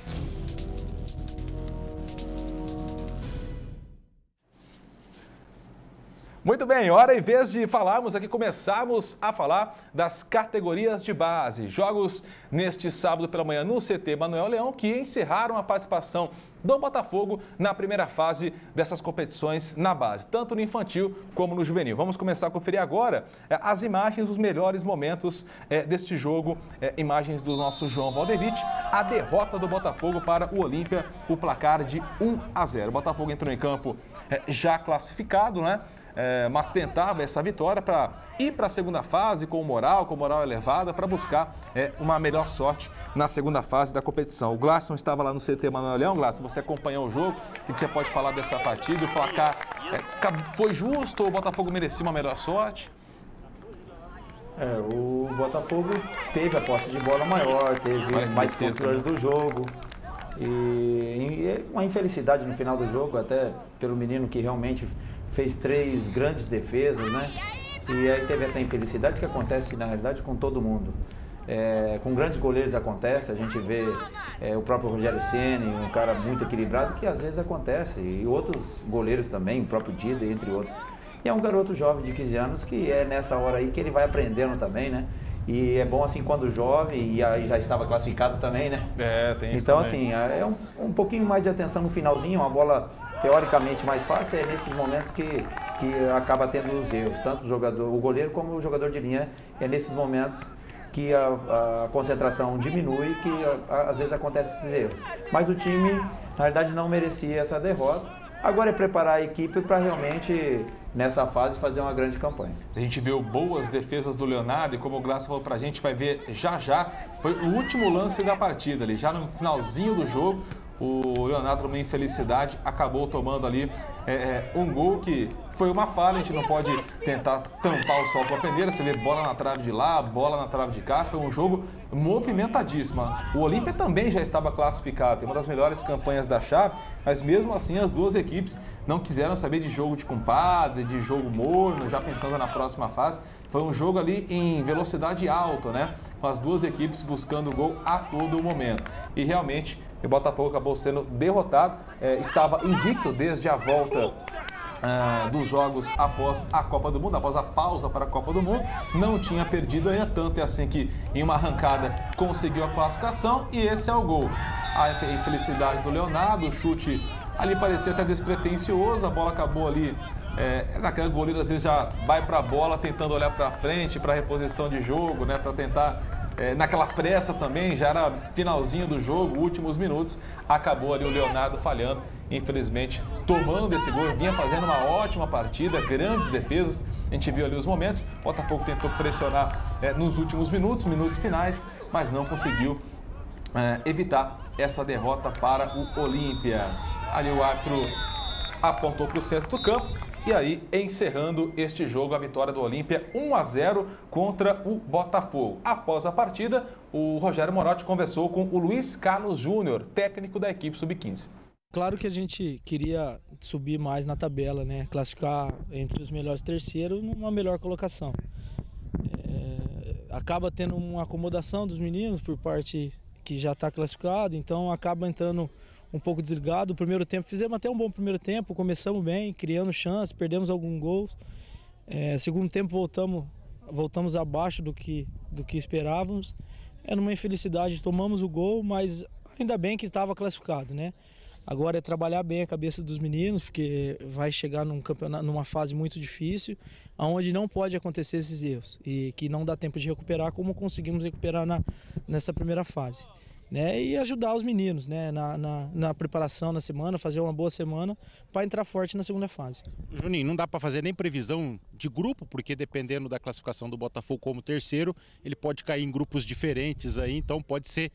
Muito bem, hora e vez de falarmos aqui, começarmos a falar das categorias de base. Jogos neste sábado pela manhã no C T Manuel Leão, que encerraram a participação do Botafogo na primeira fase dessas competições na base, tanto no infantil como no juvenil. Vamos começar a conferir agora é, as imagens, os melhores momentos é, deste jogo, é, imagens do nosso João Valdevite, a derrota do Botafogo para o Olímpia, o placar de um a zero. O Botafogo entrou em campo é, já classificado, né? É, mas tentava essa vitória para ir para a segunda fase com moral, com moral elevada, para buscar é, uma melhor sorte na segunda fase da competição. O Gladson estava lá no C T Manuel Leão. Gladson, você acompanhou o jogo, o que você pode falar dessa partida? O placar é, foi justo ou o Botafogo merecia uma melhor sorte? É, o Botafogo teve a posse de bola maior, teve mais, mais controle, né, do jogo. E, e uma infelicidade no final do jogo, até pelo menino que realmente fez três grandes defesas, né? E aí teve essa infelicidade que acontece, na realidade, com todo mundo. É, com grandes goleiros acontece, a gente vê é, o próprio Rogério Ceni, um cara muito equilibrado, que às vezes acontece. E outros goleiros também, o próprio Dida, entre outros. E é um garoto jovem de quinze anos que é nessa hora aí que ele vai aprendendo também, né? E é bom assim quando jovem, e aí já estava classificado também, né? É, tem isso Então também. assim, é um, um pouquinho mais de atenção no finalzinho, uma bola teoricamente mais fácil, é nesses momentos que, que acaba tendo os erros. Tanto o jogador, o goleiro como o jogador de linha, é nesses momentos que a, a concentração diminui, que a, a, às vezes acontecem esses erros. Mas o time, na verdade, não merecia essa derrota. Agora é preparar a equipe para realmente, nessa fase, fazer uma grande campanha. A gente viu boas defesas do Leonardo e, como o Gladson falou pra gente, vai ver já já. Foi o último lance da partida ali, já no finalzinho do jogo. O Leonardo, numa infelicidade, acabou tomando ali é, é, um gol que foi uma falha. A gente não pode tentar tampar o sol com a peneira. Você vê bola na trave de lá, bola na trave de cá. Foi um jogo movimentadíssimo. O Olímpia também já estava classificado, tem uma das melhores campanhas da chave, mas mesmo assim as duas equipes não quiseram saber de jogo de compadre, de jogo morno, já pensando na próxima fase. Foi um jogo ali em velocidade alta, né? Com as duas equipes buscando o gol a todo momento. E realmente o Botafogo acabou sendo derrotado, é, estava invicto desde a volta ah, dos jogos após a Copa do Mundo, após a pausa para a Copa do Mundo, não tinha perdido ainda, tanto é assim que em uma arrancada conseguiu a classificação e esse é o gol. A infelicidade do Leonardo, o chute ali parecia até despretensioso, a bola acabou ali, é, naquela goleira às vezes já vai para a bola tentando olhar para frente, para reposição de jogo, né, para tentar... É, naquela pressa também, já era finalzinho do jogo, últimos minutos, acabou ali o Leonardo falhando, infelizmente, tomando esse gol, vinha fazendo uma ótima partida, grandes defesas, a gente viu ali os momentos, o Botafogo tentou pressionar é, nos últimos minutos, minutos finais, mas não conseguiu é, evitar essa derrota para o Olímpia. Ali o árbitro apontou para o centro do campo. E aí, encerrando este jogo, a vitória do Olímpia um a zero contra o Botafogo. Após a partida, o Rogério Morotti conversou com o Luiz Carlos Júnior, técnico da equipe sub quinze. Claro que a gente queria subir mais na tabela, né? Classificar entre os melhores terceiros numa melhor colocação. É, acaba tendo uma acomodação dos meninos por parte que já está classificado, então acaba entrando um pouco desligado. O primeiro tempo, fizemos até um bom primeiro tempo, começamos bem, criando chances, perdemos alguns gols. É, segundo tempo voltamos, voltamos abaixo do que, do que esperávamos. Era uma infelicidade, tomamos o gol, mas ainda bem que estava classificado, né? Agora é trabalhar bem a cabeça dos meninos, porque vai chegar num campeonato, numa fase muito difícil, onde não pode acontecer esses erros e que não dá tempo de recuperar como conseguimos recuperar na, nessa primeira fase. Né, e ajudar os meninos, né, na, na, na preparação na semana, fazer uma boa semana para entrar forte na segunda fase. Juninho, não dá para fazer nem previsão de grupo, porque dependendo da classificação do Botafogo como terceiro, ele pode cair em grupos diferentes aí, então pode ser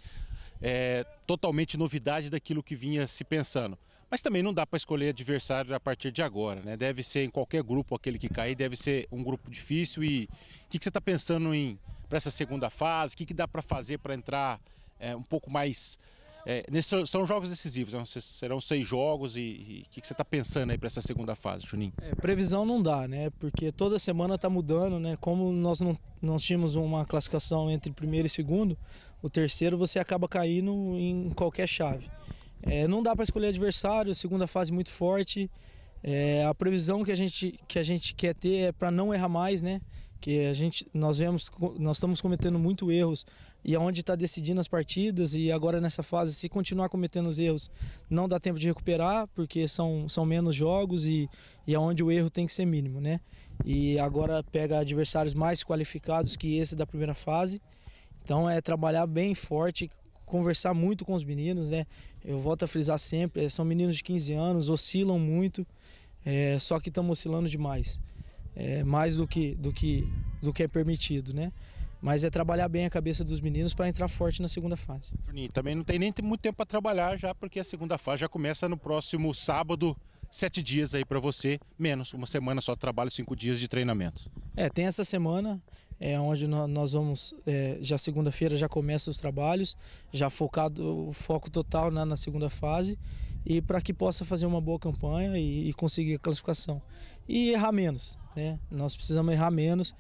é, totalmente novidade daquilo que vinha se pensando. Mas também não dá para escolher adversário a partir de agora, né? Deve ser em qualquer grupo aquele que cair, deve ser um grupo difícil. E o que, que você está pensando em para essa segunda fase? O que, que dá para fazer para entrar É, um pouco mais... É, nesse, são jogos decisivos, né? Serão seis jogos e o que, que você está pensando aí para essa segunda fase, Juninho? É, previsão não dá, né? Porque toda semana está mudando, né? Como nós não nós tínhamos uma classificação entre primeiro e segundo, o terceiro você acaba caindo em qualquer chave. É, não dá para escolher adversário, segunda fase muito forte. É, a previsão que a gente, que a gente quer ter é para não errar mais, né? Que a gente, nós vemos, nós estamos cometendo muito erros e aonde está decidindo as partidas, e agora nessa fase, se continuar cometendo os erros, não dá tempo de recuperar, porque são, são menos jogos e, e aonde o erro tem que ser mínimo, né? E agora pega adversários mais qualificados que esse da primeira fase, então é trabalhar bem forte, conversar muito com os meninos, né? Eu volto a frisar sempre, são meninos de quinze anos, oscilam muito, é, só que estamos oscilando demais. É, mais do que, do que do que é permitido, né? Mas é trabalhar bem a cabeça dos meninos para entrar forte na segunda fase. Juninho, também não tem nem muito tempo para trabalhar já, porque a segunda fase já começa no próximo sábado, sete dias aí para você, menos uma semana só de trabalho, cinco dias de treinamento. É, tem essa semana, é onde nós vamos, é, já segunda-feira já começa os trabalhos, já focado, o foco total na, na segunda fase, e para que possa fazer uma boa campanha e, e conseguir a classificação. E errar menos, né? Nós precisamos errar menos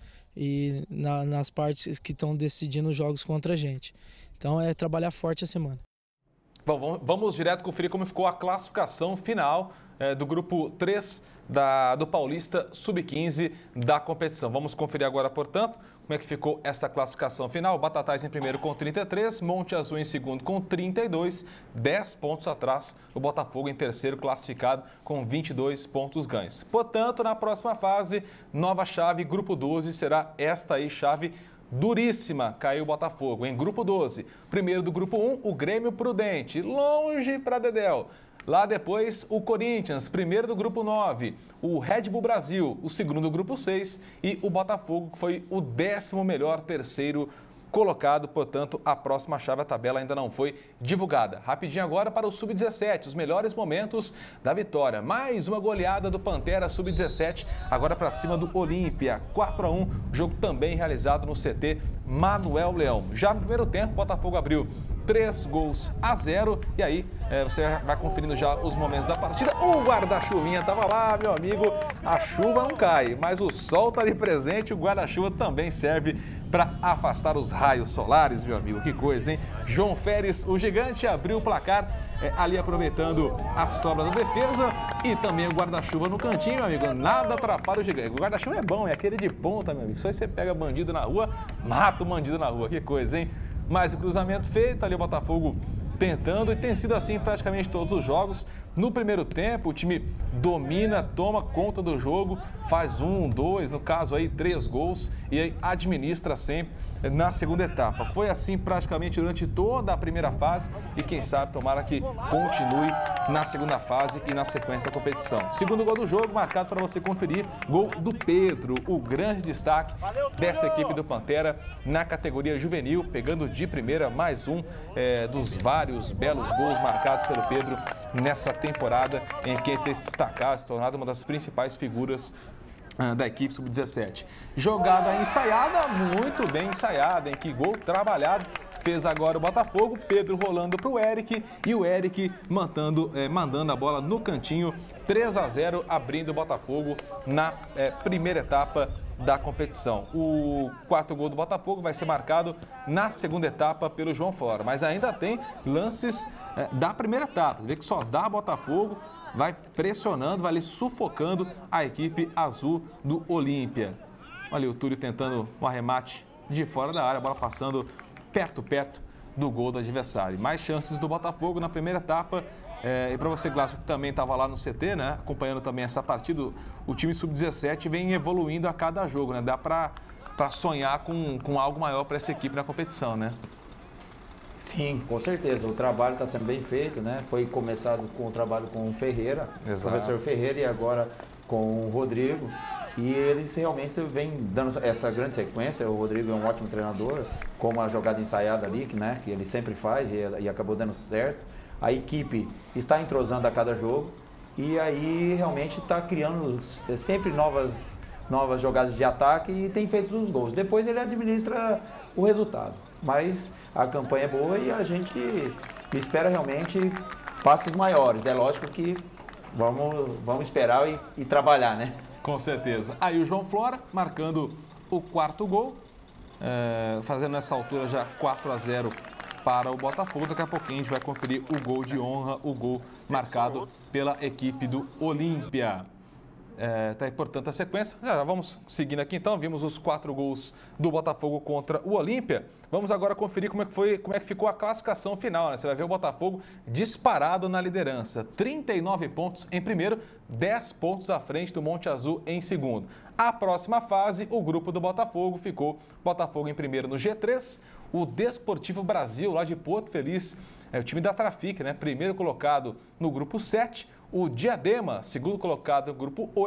e na, nas partes que estão decidindo os jogos contra a gente. Então é trabalhar forte a semana. Bom, vamos direto conferir como ficou a classificação final é, do grupo três da, do Paulista sub quinze da competição. Vamos conferir agora, portanto, como é que ficou essa classificação final. Batatais em primeiro com trinta e três, Monte Azul em segundo com trinta e dois, dez pontos atrás, o Botafogo em terceiro classificado com vinte e dois pontos ganhos. Portanto, na próxima fase, nova chave, grupo doze, será esta aí, chave duríssima, caiu o Botafogo em grupo doze. Primeiro do grupo um, o Grêmio Prudente, longe para Dedéu. Lá depois, o Corinthians, primeiro do grupo nove, o Red Bull Brasil, o segundo do grupo seis e o Botafogo, que foi o décimo melhor terceiro colocado. Portanto, a próxima chave, a tabela ainda não foi divulgada. Rapidinho agora para o sub dezessete, os melhores momentos da vitória. Mais uma goleada do Pantera sub dezessete, agora para cima do Olímpia, quatro a um, jogo também realizado no C T Manuel Leão. Já no primeiro tempo, o Botafogo abriu três gols a zero, e aí é, você vai conferindo já os momentos da partida. O guarda-chuvinha estava lá, meu amigo, a chuva não cai, mas o sol está ali presente, o guarda-chuva também serve para afastar os raios solares, meu amigo, que coisa, hein? João Férez, o gigante, abriu o placar é, ali aproveitando a sobra da defesa, e também o guarda-chuva no cantinho, meu amigo, nada atrapalha o gigante. O guarda-chuva é bom, é aquele de ponta, meu amigo, só você pega bandido na rua, mata o bandido na rua, que coisa, hein? Mais o cruzamento feito, ali o Botafogo tentando, e tem sido assim em praticamente todos os jogos. No primeiro tempo, o time domina, toma conta do jogo, faz um, dois, no caso aí, três gols, e aí administra sempre na segunda etapa. Foi assim praticamente durante toda a primeira fase, e quem sabe tomara que continue na segunda fase e na sequência da competição. Segundo gol do jogo, marcado para você conferir, gol do Pedro, o grande destaque dessa equipe do Pantera na categoria juvenil, pegando de primeira mais um é, dos vários belos gols marcados pelo Pedro nessa temporada, em que ele tem se destacado, se tornado uma das principais figuras da equipe sub dezessete. Jogada ensaiada, muito bem ensaiada, em que gol trabalhado fez agora o Botafogo. Pedro rolando para o Eric, e o Eric mandando, eh, mandando a bola no cantinho, três a zero, abrindo o Botafogo na eh, primeira etapa da competição. O quarto gol do Botafogo vai ser marcado na segunda etapa pelo João Flora, mas ainda tem lances eh, da primeira etapa. Você vê que só dá Botafogo, vai pressionando, vai ali sufocando a equipe azul do Olímpia. Olha o Túlio tentando um arremate de fora da área, a bola passando perto, perto do gol do adversário. Mais chances do Botafogo na primeira etapa. É, e para você, Glácio, que também estava lá no C T, né, acompanhando também essa partida, o time sub dezessete vem evoluindo a cada jogo, né? Dá para sonhar com, com algo maior para essa equipe na competição, né? Sim, com certeza. O trabalho está sendo bem feito, né? Foi começado com o trabalho com o Ferreira, o professor Ferreira, e agora com o Rodrigo. E eles realmente vêm dando essa grande sequência. O Rodrigo é um ótimo treinador, como a jogada ensaiada ali, que, né, que ele sempre faz e, e acabou dando certo. A equipe está entrosando a cada jogo e aí realmente está criando sempre novas, novas jogadas de ataque e tem feito os gols. Depois ele administra o resultado. Mas a campanha é boa e a gente espera realmente passos maiores. É lógico que vamos, vamos esperar e, e trabalhar, né? Com certeza. Aí o João Flora marcando o quarto gol, é, fazendo nessa altura já quatro a zero para o Botafogo. Daqui a pouquinho a gente vai conferir o gol de honra, o gol marcado pela equipe do Olímpia. É, tá aí, portanto, a sequência. Já vamos seguindo aqui, então. Vimos os quatro gols do Botafogo contra o Olímpia. Vamos agora conferir como é que foi, como é que ficou a classificação final, né? Você vai ver o Botafogo disparado na liderança. trinta e nove pontos em primeiro, dez pontos à frente do Monte Azul em segundo. A próxima fase, o grupo do Botafogo ficou Botafogo em primeiro no G três, o Desportivo Brasil, lá de Porto Feliz, é o time da Trafic, né? Primeiro colocado no grupo sete, o Diadema, segundo colocado no grupo oito,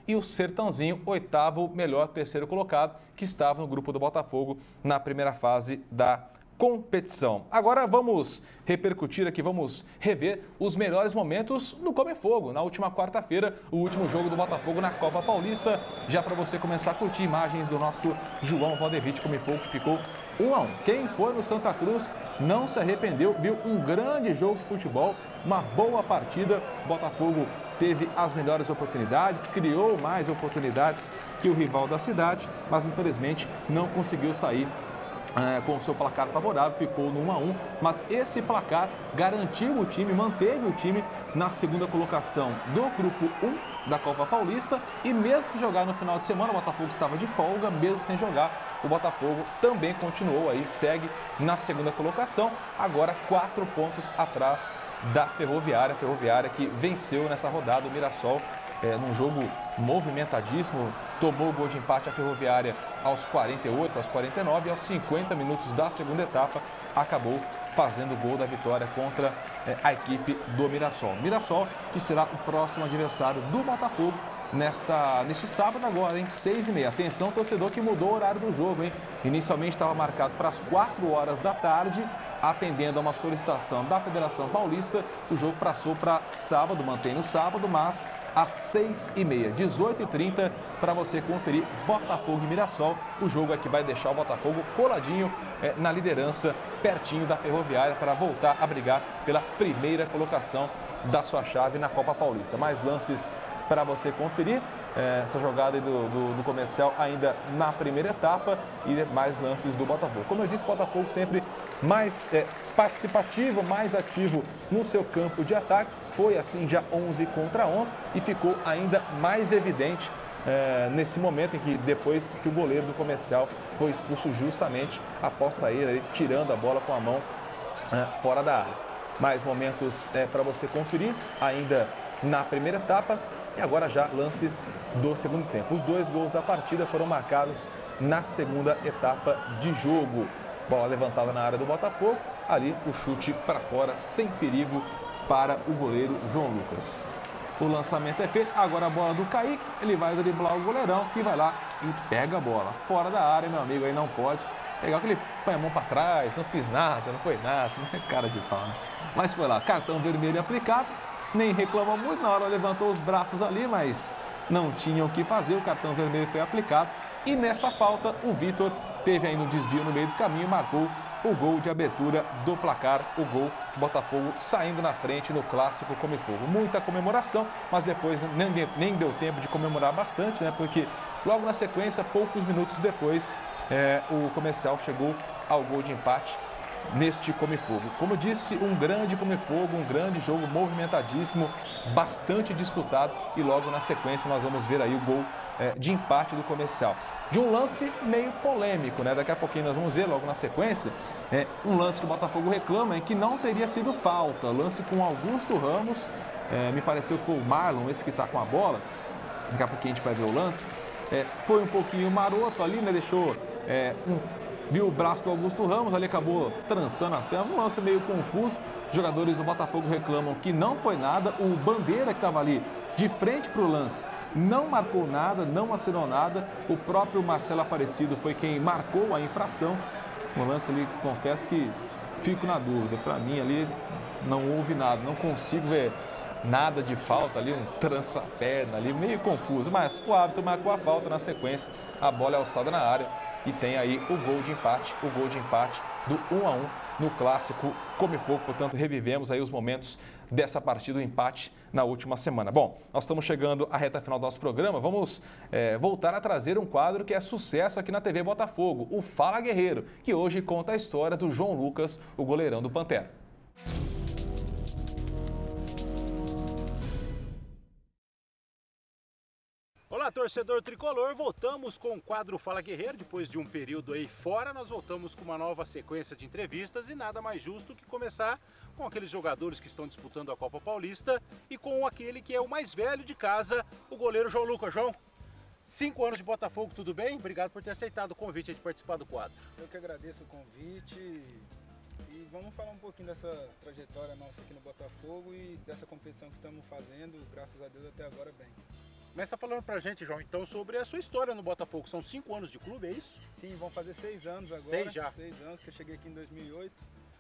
e o Sertãozinho, oitavo melhor terceiro colocado, que estava no grupo do Botafogo na primeira fase da competição. Agora vamos repercutir aqui, vamos rever os melhores momentos do Come Fogo. Na última quarta-feira, o último jogo do Botafogo na Copa Paulista. Já para você começar a curtir imagens do nosso João Valdevite Come Fogo, que ficou um a um. Quem foi no Santa Cruz não se arrependeu, viu um grande jogo de futebol, uma boa partida. O Botafogo teve as melhores oportunidades, criou mais oportunidades que o rival da cidade, mas infelizmente não conseguiu sair É, com o seu placar favorável, ficou no um a um, mas esse placar garantiu o time, manteve o time na segunda colocação do grupo um da Copa Paulista, e mesmo que jogar no final de semana, o Botafogo estava de folga, mesmo sem jogar, o Botafogo também continuou aí, segue na segunda colocação, agora quatro pontos atrás da Ferroviária, Ferroviária que venceu nessa rodada o Mirassol, É, num jogo movimentadíssimo, tomou o gol de empate a Ferroviária aos quarenta e oito, aos quarenta e nove, e aos cinquenta minutos da segunda etapa acabou fazendo o gol da vitória contra é, a equipe do Mirassol. Mirassol que será o próximo adversário do Botafogo nesta, neste sábado agora, em seis e meia. Atenção, torcedor, que mudou o horário do jogo, hein? Inicialmente estava marcado para as quatro horas da tarde, atendendo a uma solicitação da Federação Paulista, o jogo passou para sábado, mantém no sábado, mas às seis e meia, dezoito e trinta, para você conferir Botafogo e Mirassol. O jogo é que vai deixar o Botafogo coladinho é, na liderança, pertinho da Ferroviária, para voltar a brigar pela primeira colocação da sua chave na Copa Paulista. Mais lances para você conferir. É, essa jogada do, do, do comercial ainda na primeira etapa e mais lances do Botafogo. Como eu disse, o Botafogo sempre mais é, participativo, mais ativo no seu campo de ataque. Foi assim já onze contra onze e ficou ainda mais evidente é, nesse momento em que depois que o goleiro do comercial foi expulso justamente após sair aí, tirando a bola com a mão é, fora da área. Mais momentos é, para você conferir ainda na primeira etapa. E agora já lances do segundo tempo. Os dois gols da partida foram marcados na segunda etapa de jogo. Bola levantada na área do Botafogo. Ali o chute para fora, sem perigo para o goleiro João Lucas. O lançamento é feito. Agora a bola do Kaique. Ele vai driblar o goleirão, que vai lá e pega a bola. Fora da área, meu amigo, aí não pode. Legal que ele põe a mão para trás, não fiz nada, não foi nada. Cara de pau, né? Mas foi lá, cartão vermelho aplicado. Nem reclamou muito, na hora levantou os braços ali, mas não tinha o que fazer, o cartão vermelho foi aplicado. E nessa falta, o Vitor teve ainda um desvio no meio do caminho, marcou o gol de abertura do placar, o gol do Botafogo saindo na frente no clássico Come Fogo. Muita comemoração, mas depois nem deu, nem deu tempo de comemorar bastante, né? Porque logo na sequência, poucos minutos depois, é, o comercial chegou ao gol de empate neste Come Fogo. Como eu disse, um grande Come Fogo, um grande jogo movimentadíssimo, bastante disputado, e logo na sequência nós vamos ver aí o gol é, de empate do comercial. De um lance meio polêmico, né? Daqui a pouquinho nós vamos ver logo na sequência é, um lance que o Botafogo reclama, é que não teria sido falta. Lance com Augusto Ramos, é, me pareceu que foi o Marlon, esse que está com a bola. Daqui a pouquinho a gente vai ver o lance. É, foi um pouquinho maroto ali, né? Deixou é, um viu o braço do Augusto Ramos, ali acabou trançando as pernas, um lance meio confuso. Os jogadores do Botafogo reclamam que não foi nada. O Bandeira, que estava ali de frente para o lance, não marcou nada, não assinou nada. O próprio Marcelo Aparecido foi quem marcou a infração. No lance ali, confesso que fico na dúvida. Para mim ali não houve nada, não consigo ver nada de falta ali, um trança-perna ali, meio confuso. Mas o árbitro marcou a falta, na sequência a bola é alçada na área. E tem aí o gol de empate, o gol de empate do um a um no clássico Come Fogo. Portanto, revivemos aí os momentos dessa partida, do empate na última semana. Bom, nós estamos chegando à reta final do nosso programa. Vamos é, voltar a trazer um quadro que é sucesso aqui na T V Botafogo, o Fala Guerreiro, que hoje conta a história do João Lucas, o goleirão do Pantera. Olá, torcedor tricolor, voltamos com o quadro Fala Guerreiro. Depois de um período aí fora, nós voltamos com uma nova sequência de entrevistas e nada mais justo que começar com aqueles jogadores que estão disputando a Copa Paulista e com aquele que é o mais velho de casa, o goleiro João Lucas. João, cinco anos de Botafogo, tudo bem? Obrigado por ter aceitado o convite de participar do quadro. Eu que agradeço o convite e vamos falar um pouquinho dessa trajetória nossa aqui no Botafogo e dessa competição que estamos fazendo, graças a Deus até agora bem. Começa falando pra gente, João, então, sobre a sua história no Botafogo. São cinco anos de clube, é isso? Sim, vão fazer seis anos agora. Seis já? Seis anos, que eu cheguei aqui em dois mil e oito.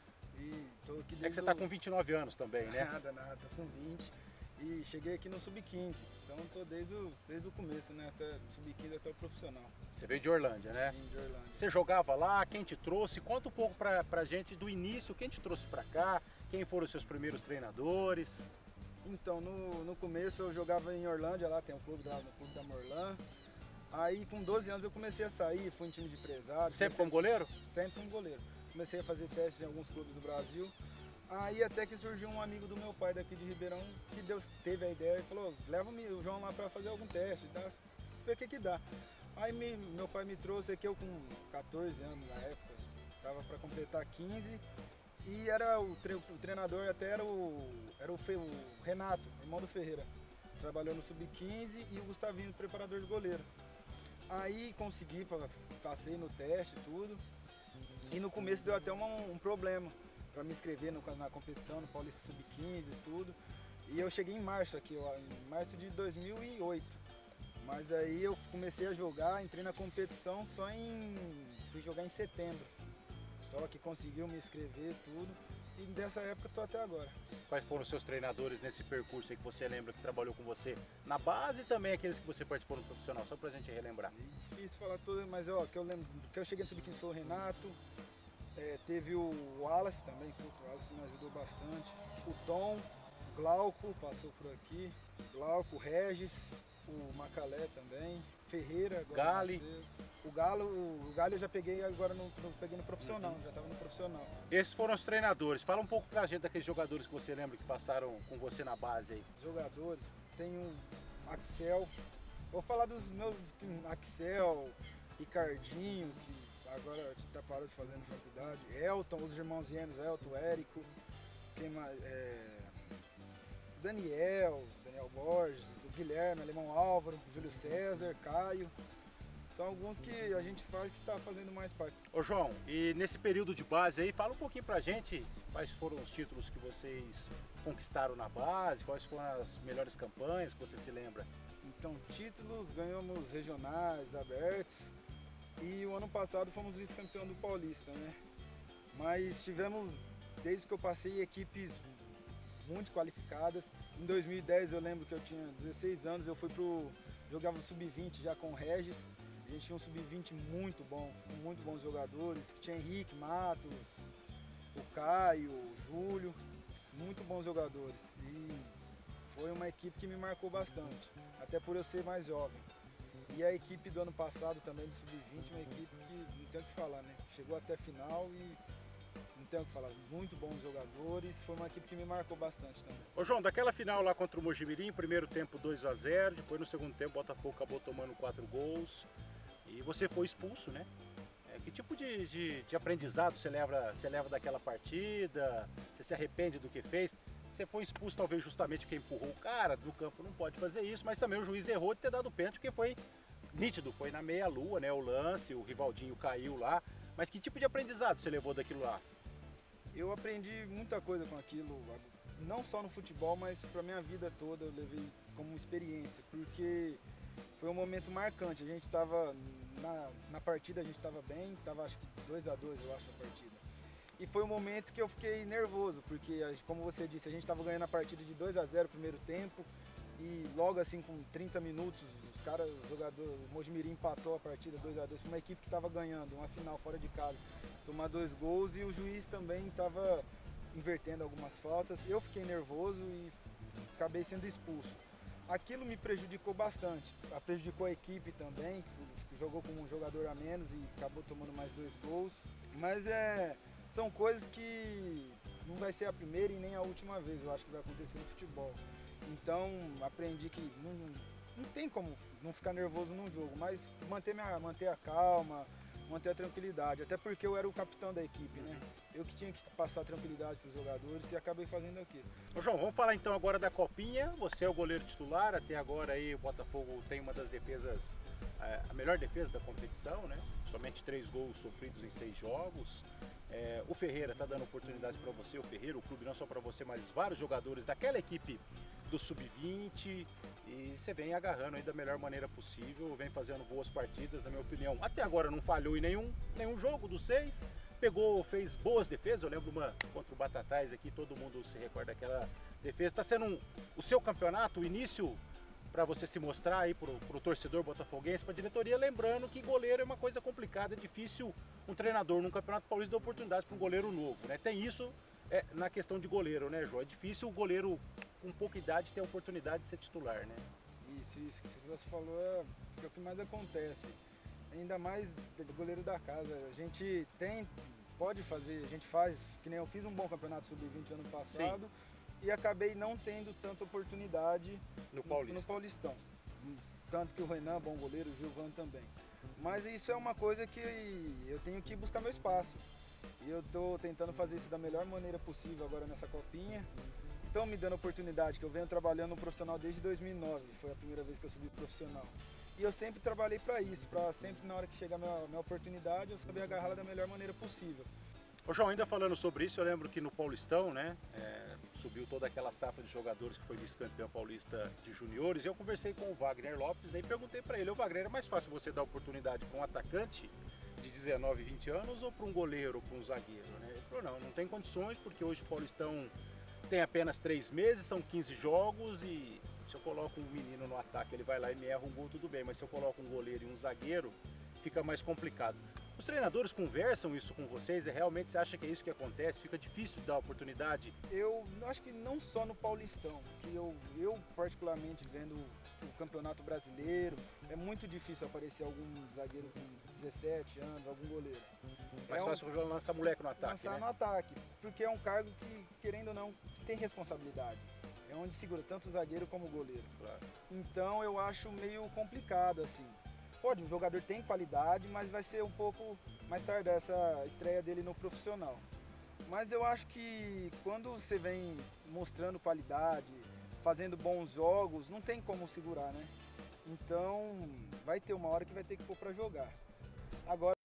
E tô aqui desde É que você tá com vinte e nove anos também, né? Nada, nada, tô com vinte. E cheguei aqui no sub quinze. Então tô desde o, desde o começo, né? Até sub quinze até o profissional. Você veio de Orlândia, né? Sim, de Orlândia. Você jogava lá, quem te trouxe? Conta um pouco pra, pra gente do início, quem te trouxe pra cá, quem foram os seus primeiros treinadores? Então, no, no começo eu jogava em Orlândia, lá tem um clube lá no clube da Morlan. Aí com doze anos eu comecei a sair, fui em time de empresário. Sempre como goleiro? Sempre como goleiro. Comecei a fazer testes em alguns clubes do Brasil. Aí até que surgiu um amigo do meu pai daqui de Ribeirão que Deus teve a ideia e falou, leva-me o João lá para fazer algum teste, tá? Ver o que que dá. Aí me, meu pai me trouxe aqui, eu com quatorze anos na época, tava para completar quinze. E era o, tre o treinador até era o, era o, Fe o Renato, irmão do Ferreira. Trabalhou no sub quinze e o Gustavinho, preparador de goleiro. Aí consegui, passei no teste tudo. E no começo deu até uma, um problema para me inscrever no, na competição, no Paulista sub quinze e tudo. E eu cheguei em março aqui, ó, em março de dois mil e oito. Mas aí eu comecei a jogar, entrei na competição só em... fui jogar em setembro. Só que conseguiu me inscrever tudo e dessa época estou até agora. Quais foram os seus treinadores nesse percurso aí que você lembra que trabalhou com você na base e também aqueles que você participou no profissional, só pra gente relembrar? É difícil falar tudo, mas ó, que eu lembro que eu cheguei no sub quinze foi o Renato, é, teve o Wallace também, o Wallace me ajudou bastante, o Tom, o Glauco passou por aqui, Glauco, o Regis, o Macalé também, Ferreira, agora Gali. O Galo, o Galo eu já peguei agora no, no, peguei no profissional, uhum. Já estava no profissional. Esses foram os treinadores. Fala um pouco pra gente daqueles jogadores que você lembra que passaram com você na base aí. Jogadores, tem o Axel, vou falar dos meus Axel, Ricardinho, que agora está parado de fazer na faculdade, Elton, os irmãos gêmeos, Elton, Érico, quem mais? É, Daniel, Daniel Borges, o Guilherme, Alemão Álvaro, Júlio César, Caio. São alguns que a gente faz que está fazendo mais parte. Ô João, e nesse período de base aí, fala um pouquinho pra gente quais foram os títulos que vocês conquistaram na base, quais foram as melhores campanhas que você se lembra? Então, títulos, ganhamos regionais, abertos e o ano passado fomos vice-campeão do Paulista, né? Mas tivemos, desde que eu passei, equipes muito qualificadas. Em dois mil e dez eu lembro que eu tinha dezesseis anos, eu fui pro... jogava sub vinte já com o Regis. A gente tinha um sub vinte muito bom, com muito bons jogadores, que tinha Henrique, Matos, o Caio, o Júlio, muito bons jogadores. E foi uma equipe que me marcou bastante, até por eu ser mais jovem. E a equipe do ano passado também, do sub vinte, uma equipe que não tem o que falar, né? Chegou até a final e não tem o que falar, muito bons jogadores, foi uma equipe que me marcou bastante também. Ô João, daquela final lá contra o Mojimirim, primeiro tempo dois a zero, depois no segundo tempo o Botafogo acabou tomando quatro gols. E você foi expulso, né? É, que tipo de, de, de aprendizado você leva, você leva daquela partida? Você se arrepende do que fez? Você foi expulso talvez justamente porque empurrou o cara do campo, não pode fazer isso, mas também o juiz errou de ter dado pênalti, porque foi nítido, foi na meia-lua, né? O lance, o Rivaldinho caiu lá. Mas que tipo de aprendizado você levou daquilo lá? Eu aprendi muita coisa com aquilo, não só no futebol, mas para minha vida toda eu levei como experiência, porque foi um momento marcante. A gente estava na, na partida, a gente estava bem, estava acho que dois a dois, eu acho, a partida. E foi um momento que eu fiquei nervoso, porque, como você disse, a gente estava ganhando a partida de dois a zero no primeiro tempo, e logo assim com trinta minutos, os caras, o jogador, o Mojimirim empatou a partida dois a dois para uma equipe que estava ganhando, uma final fora de casa, tomar dois gols, e o juiz também estava invertendo algumas faltas. Eu fiquei nervoso e acabei sendo expulso. Aquilo me prejudicou bastante, prejudicou a equipe também, que jogou com um jogador a menos e acabou tomando mais dois gols. Mas é, são coisas que não vai ser a primeira e nem a última vez, eu acho que vai acontecer no futebol. Então aprendi que não, não tem como não ficar nervoso num jogo, mas manter, minha, manter a calma, manter a tranquilidade, até porque eu era o capitão da equipe, né? Eu que tinha que passar tranquilidade para os jogadores e acabei fazendo aquilo. Ô João, vamos falar então agora da Copinha. Você é o goleiro titular, até agora aí o Botafogo tem uma das defesas, a melhor defesa da competição, né? Somente três gols sofridos em seis jogos. É, o Ferreira está dando oportunidade para você, o Ferreira, o clube não só para você, mas vários jogadores daquela equipe do sub vinte e você vem agarrando aí da melhor maneira possível, vem fazendo boas partidas, na minha opinião. Até agora não falhou em nenhum, nenhum jogo dos seis, pegou, fez boas defesas. Eu lembro uma contra o Batatais aqui, todo mundo se recorda daquela defesa. Está sendo um, o seu campeonato, o início para você se mostrar aí pro, pro torcedor botafoguense, para a diretoria, lembrando que goleiro é uma coisa complicada, é difícil um treinador num Campeonato Paulista dar oportunidade para um goleiro novo, né? Tem isso é, na questão de goleiro, né, João? É difícil o goleiro com pouca idade ter a oportunidade de ser titular, né? Isso, isso, que você falou é, é o que mais acontece, ainda mais do goleiro da casa. A gente tem, pode fazer, a gente faz, que nem eu fiz um bom campeonato sub vinte ano passado. Sim. E acabei não tendo tanta oportunidade no, Paulista. no Paulistão. Tanto que o Renan, bom goleiro, o Gilvan também. Mas isso é uma coisa que eu tenho que buscar meu espaço. E eu estou tentando fazer isso da melhor maneira possível agora nessa copinha. Estão me dando oportunidade, que eu venho trabalhando no profissional desde dois mil e nove. Foi a primeira vez que eu subi profissional. E eu sempre trabalhei para isso, para sempre na hora que chegar a minha, minha oportunidade, eu saber agarrá-la da melhor maneira possível. Ô João, ainda falando sobre isso, eu lembro que no Paulistão, né, é, subiu toda aquela safra de jogadores que foi vice-campeão paulista de juniores, e eu conversei com o Wagner Lopes, né, e perguntei para ele: ô Wagner, é mais fácil você dar oportunidade para um atacante de dezenove, vinte anos ou para um goleiro ou para um zagueiro, né? Ele falou: não, não tem condições, porque hoje o Paulistão tem apenas três meses, são quinze jogos, e se eu coloco um menino no ataque, ele vai lá e me erra um gol, tudo bem, mas se eu coloco um goleiro e um zagueiro, fica mais complicado. Os treinadores conversam isso com vocês? É realmente, você acha que é isso que acontece? Fica difícil dar oportunidade? Eu acho que não só no Paulistão, que eu, eu particularmente vendo o Campeonato Brasileiro, é muito difícil aparecer algum zagueiro com dezessete anos, algum goleiro. Mais é fácil um, lançar moleque no ataque, lançar né? no ataque, porque é um cargo que, querendo ou não, tem responsabilidade. É onde segura tanto o zagueiro como o goleiro. Claro. Então eu acho meio complicado, assim. Pode, o jogador tem qualidade, mas vai ser um pouco mais tarde essa estreia dele no profissional. Mas eu acho que quando você vem mostrando qualidade, fazendo bons jogos, não tem como segurar, né? Então vai ter uma hora que vai ter que pôr para jogar. Agora...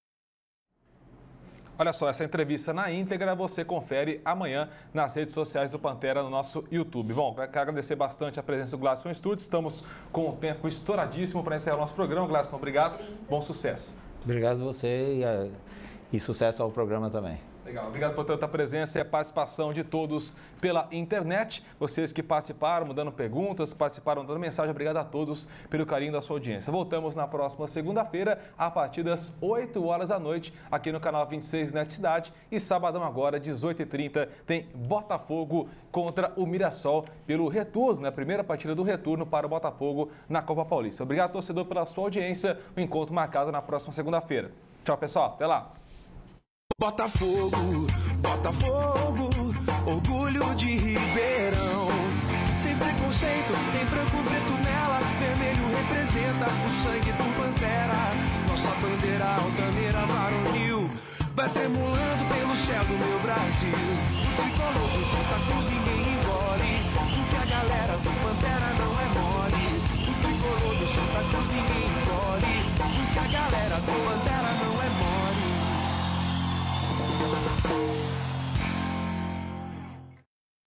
Olha só, essa entrevista na íntegra você confere amanhã nas redes sociais do Pantera, no nosso YouTube. Bom, quero agradecer bastante a presença do Gladson Studio. Estamos com o tempo estouradíssimo para encerrar o nosso programa. Gladson, obrigado. Bom sucesso. Obrigado a você e, e sucesso ao programa também. Legal, obrigado por tanta presença e a participação de todos pela internet. Vocês que participaram, mandando perguntas, participaram dando mensagem, obrigado a todos pelo carinho da sua audiência. Voltamos na próxima segunda-feira, a partir das oito horas da noite, aqui no canal vinte e seis Net Cidade. E sabadão agora, dezoito e trinta, tem Botafogo contra o Mirassol pelo retorno, né? Primeira partida do retorno para o Botafogo na Copa Paulista. Obrigado, torcedor, pela sua audiência. O encontro marcado na próxima segunda-feira. Tchau, pessoal. Até lá. Botafogo, Botafogo, orgulho de Ribeirão. Sem preconceito, tem branco, preto nela, vermelho representa o sangue do Pantera. Nossa bandeira altaneira varonil vai tremulando pelo céu do meu Brasil. O tricolor do Santa Cruz ninguém engole, porque a galera do Pantera não é mole. O tricolor do Santa Cruz ninguém engole, porque a galera do Pantera não é mole. Thank you.